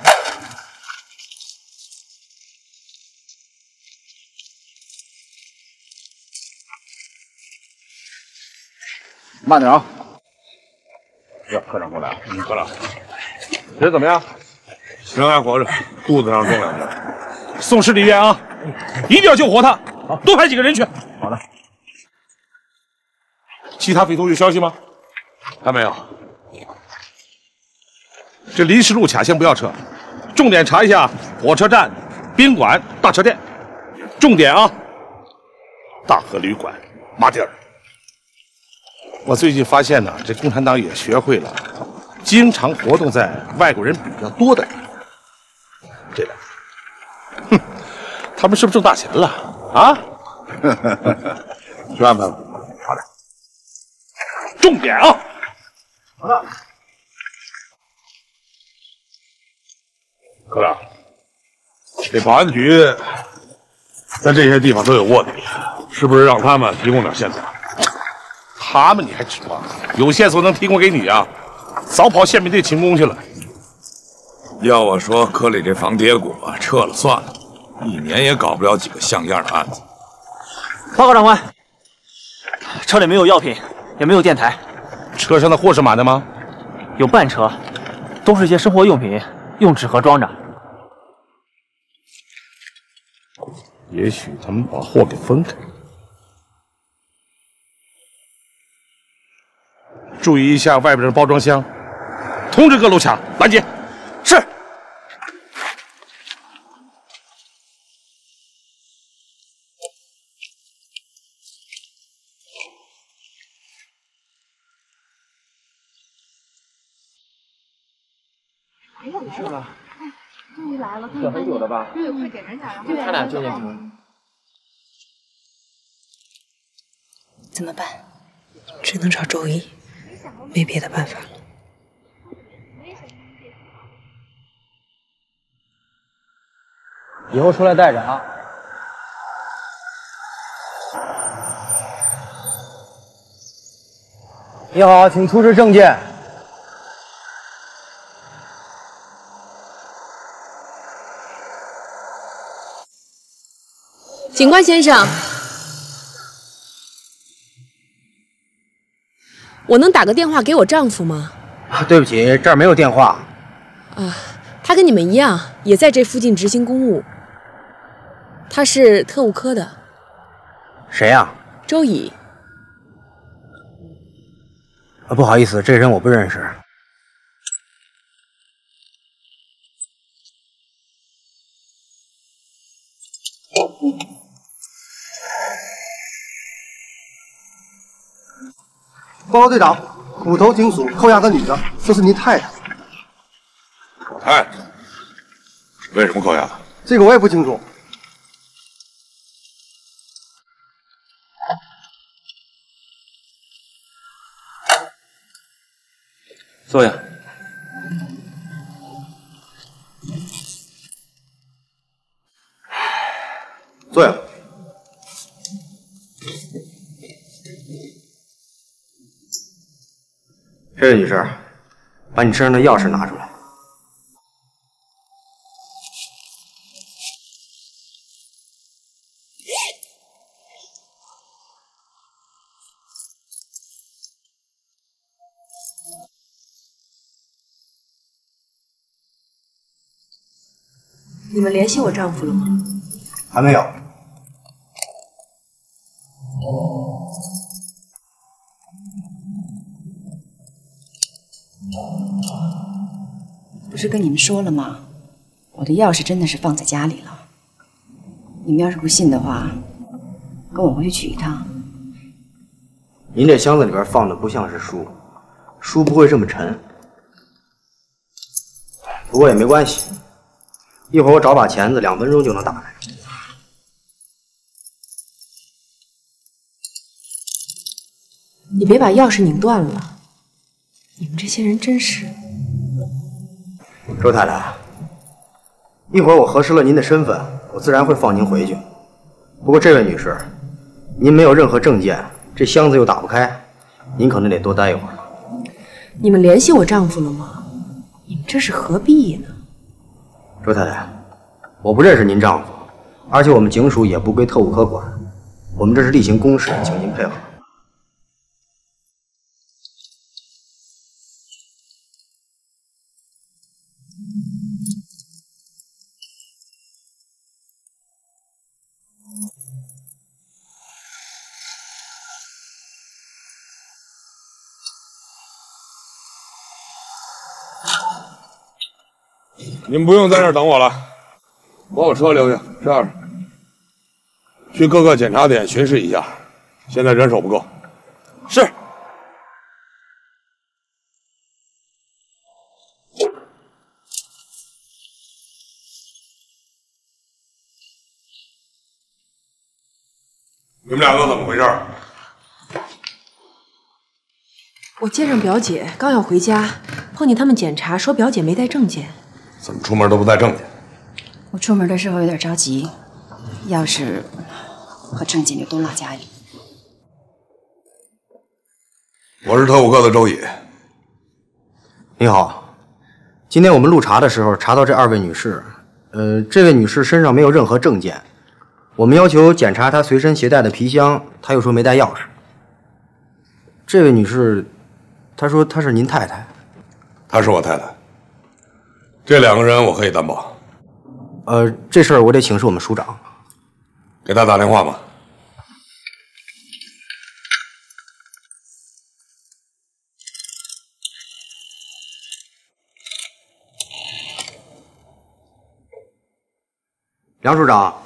慢点啊！哟，科长过来了。 嗯，科长，人怎么样？人还活着，肚子上中两枪。 送市里院啊！一定要救活他。好，多派几个人去。 好的。 其他匪徒有消息吗？ 还没有。 这临时路卡先不要撤，重点查一下火车站、宾馆、大车店。重点啊！大河旅馆、马迭尔。我最近发现呢，这共产党也学会了经常活动在外国人比较多的地方。这两天，哼，他们是不是挣大钱了啊？ 去安排吧。 好的。 重点啊！ 好的。 科长，这保安局在这些地方都有卧底，是不是让他们提供点线索？ 他们你还指望？有线索能提供给你啊？早跑宪兵队勤工去了。 要我说，科里这防谍股啊，撤了算了，一年也搞不了几个像样的案子。 报告长官，车里没有药品，也没有电台。 车上的货是满的吗？ 有半车，都是些生活用品，用纸盒装着。 也许他们把货给分开。注意一下外边的包装箱，通知各路卡拦截。是。 是吧？终于来了， 等很久了吧？ 对，快给人家，然后他俩究竟怎么？ 怎么办？只能找周一，没别的办法了。 以后出来带着啊。你好，请出示证件。 警官先生，我能打个电话给我丈夫吗？ 对不起，这儿没有电话。 啊，他跟你们一样，也在这附近执行公务。他是特务科的。 谁呀、啊？ 周乙。 啊，不好意思，这人我不认识。 报告队长，虎头警署扣押的女的，这是您太太。 我太太？为什么扣押？ 这个我也不清楚。 坐下。 坐下。 这位女士，把你身上的钥匙拿出来。 你们联系我丈夫了吗？ 还没有。 不是跟你们说了吗？我的钥匙真的是放在家里了。你们要是不信的话，跟我回去取一趟。 您这箱子里边放的不像是书，书不会这么沉。不过也没关系，一会儿我找把钳子，两分钟就能打开。 你别把钥匙拧断了。你们这些人真是…… 周太太，一会儿我核实了您的身份，我自然会放您回去。不过这位女士，您没有任何证件，这箱子又打不开，您可能得多待一会儿了。 你们联系我丈夫了吗？你们这是何必呢？ 周太太，我不认识您丈夫，而且我们警署也不归特务科管，我们这是例行公事，请您配合。 你们不用在这儿等我了，把我车留下。这样，去各个检查点巡视一下，现在人手不够。是。你们两个怎么回事？ 我接上表姐，刚要回家，碰见他们检查，说表姐没带证件。 怎么出门都不带证件？ 我出门的时候有点着急，钥匙和证件就都落家里。 我是特务科的周乙。 你好，今天我们录查的时候查到这二位女士，呃，这位女士身上没有任何证件，我们要求检查她随身携带的皮箱，她又说没带钥匙。这位女士，她说她是您太太。 她是我太太。这两个人我可以担保。 呃，这事儿我得请示我们署长。 给他打电话吧。 梁署长。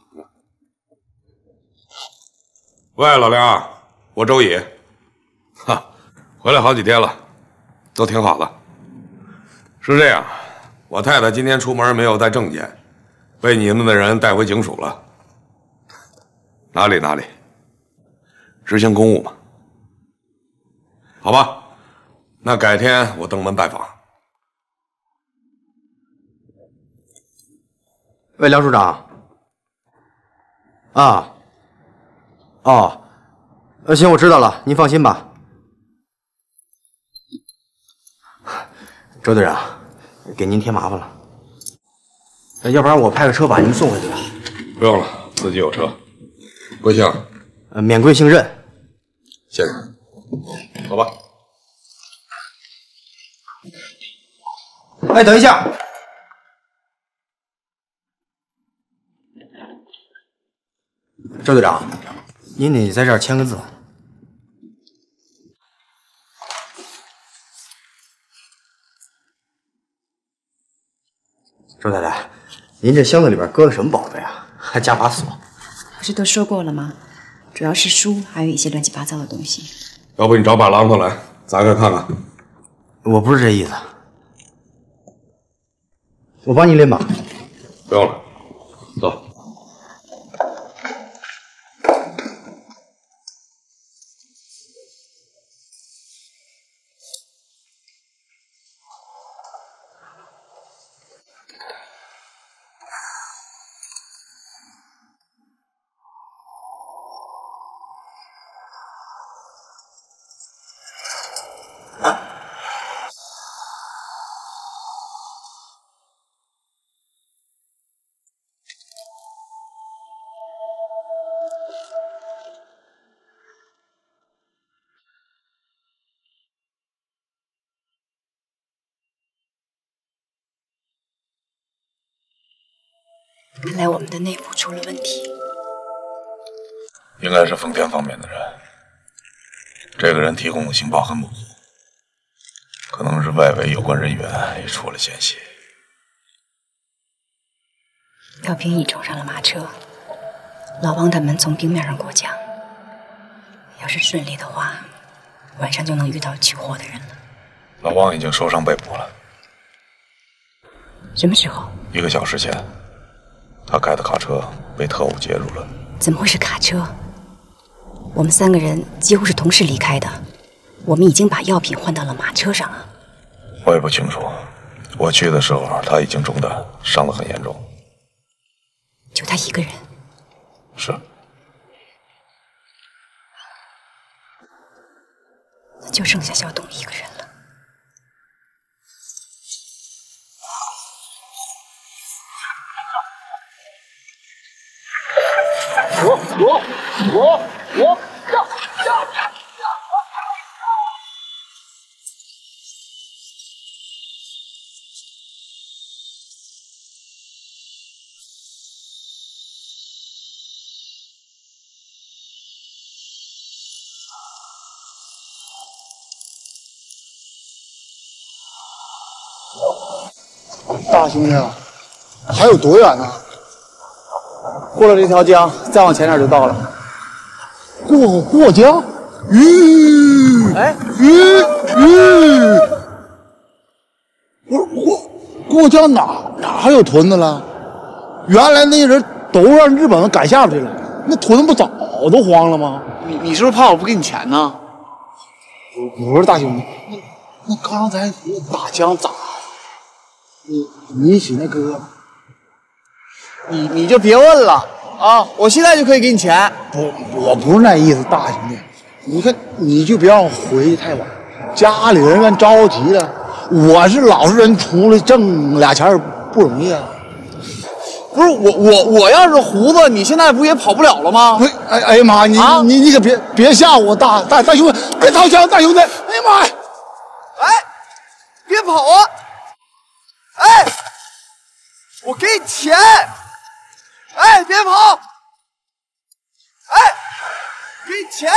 喂，老梁，我周乙。哈，回来好几天了，都挺好的。是这样。我太太今天出门没有带证件，被你们的人带回警署了。哪里哪里，执行公务嘛。好吧，那改天我登门拜访。 喂，梁署长。啊。哦。呃，行，我知道了，您放心吧。周队长。给您添麻烦了，要不然我派个车把您送回去吧。 不用了，自己有车。贵姓？ 呃，免贵姓任。 谢谢。走吧。 哎，等一下。周队长，您得在这儿签个字。周太太，您这箱子里边搁的什么宝贝啊？还加把锁？ 不是都说过了吗？主要是书，还有一些乱七八糟的东西。 要不你找把榔头来，砸开看看。 我不是这意思，我帮您拎吧。 不用了，走。 看来我们的内部出了问题。 应该是丰田方面的人。这个人提供的情报很模糊，可能是外围有关人员也出了间隙。 药瓶已冲上了马车，老王他们从冰面上过江。要是顺利的话，晚上就能遇到取货的人了。 老王已经受伤被捕了。 什么时候？ 一个小时前，他开的卡车被特务截住了。 怎么会是卡车？我们三个人几乎是同时离开的，我们已经把药品换到了马车上了。 我也不清楚，我去的时候他已经中弹，伤得很严重。 就他一个人？ 是。 那就剩下小董一个人了。 我我我我上上！ 大兄弟，还有多远呢？过了这条江，再往前点就到了。过过江？吁！哎，吁吁！不是过过江哪哪还有屯子了？原来那些人都让日本人赶下去了，那屯子不早都荒了吗？ 你你是不是怕我不给你钱呢？ 不是大兄弟，那那刚才打江咋？你你一起那哥， 你你就别问了啊！我现在就可以给你钱。 不，我不是那意思，大兄弟，你看你就别让我回去太晚，家里人们着急了。我是老实人，出来挣俩钱不容易啊。 不是我我我要是胡子，你现在不也跑不了了吗？ 哎哎呀妈，你、啊、你你可别别吓我，大大大兄弟，别掏枪，大兄弟！哎呀妈呀！ 哎，别跑啊！哎，我给你钱！哎，别跑！哎，给你钱！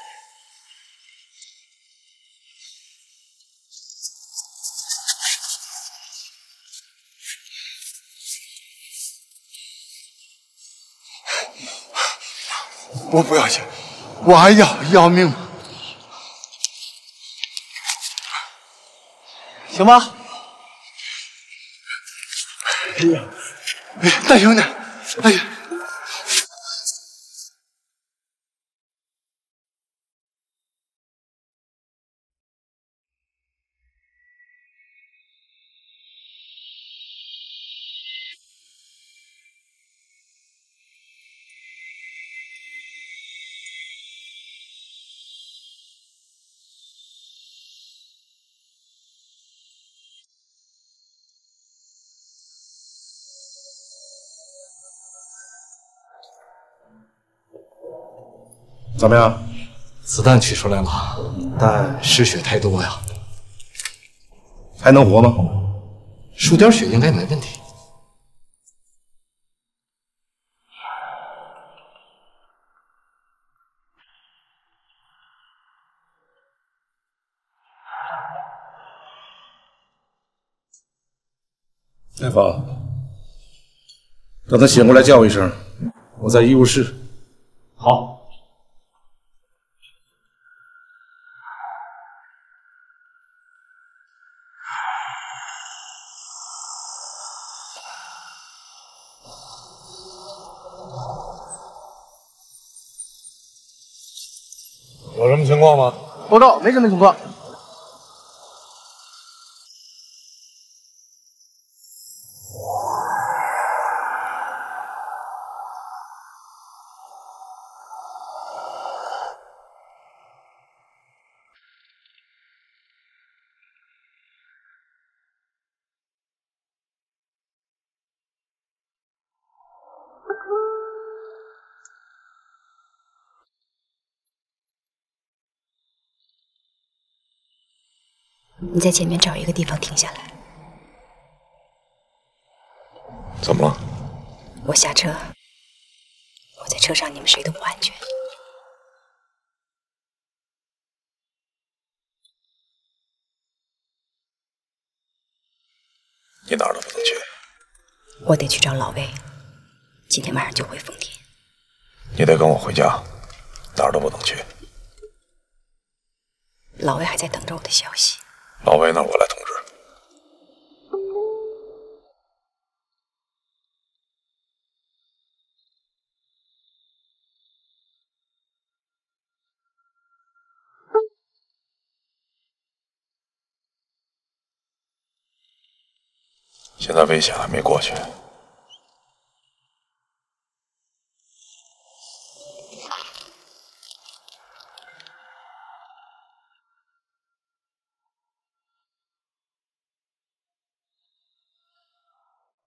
我不要钱，我还要要命。 行吧。 哎呀，哎，大兄弟，哎呀！ 怎么样？ 子弹取出来了，但失血太多呀。 还能活吗？ 输点血应该没问题。 大夫，等他醒过来叫我一声，我在医务室。 好。 有什么情况吗？ 报告，没什么情况。 你在前面找一个地方停下来。 怎么了？ 我下车，我在车上，你们谁都不安全。 你哪儿都不能去。 我得去找老魏，今天晚上就回丰田。 你得跟我回家，哪儿都不能去。 老魏还在等着我的消息。 老魏那儿我来通知。现在危险还没过去。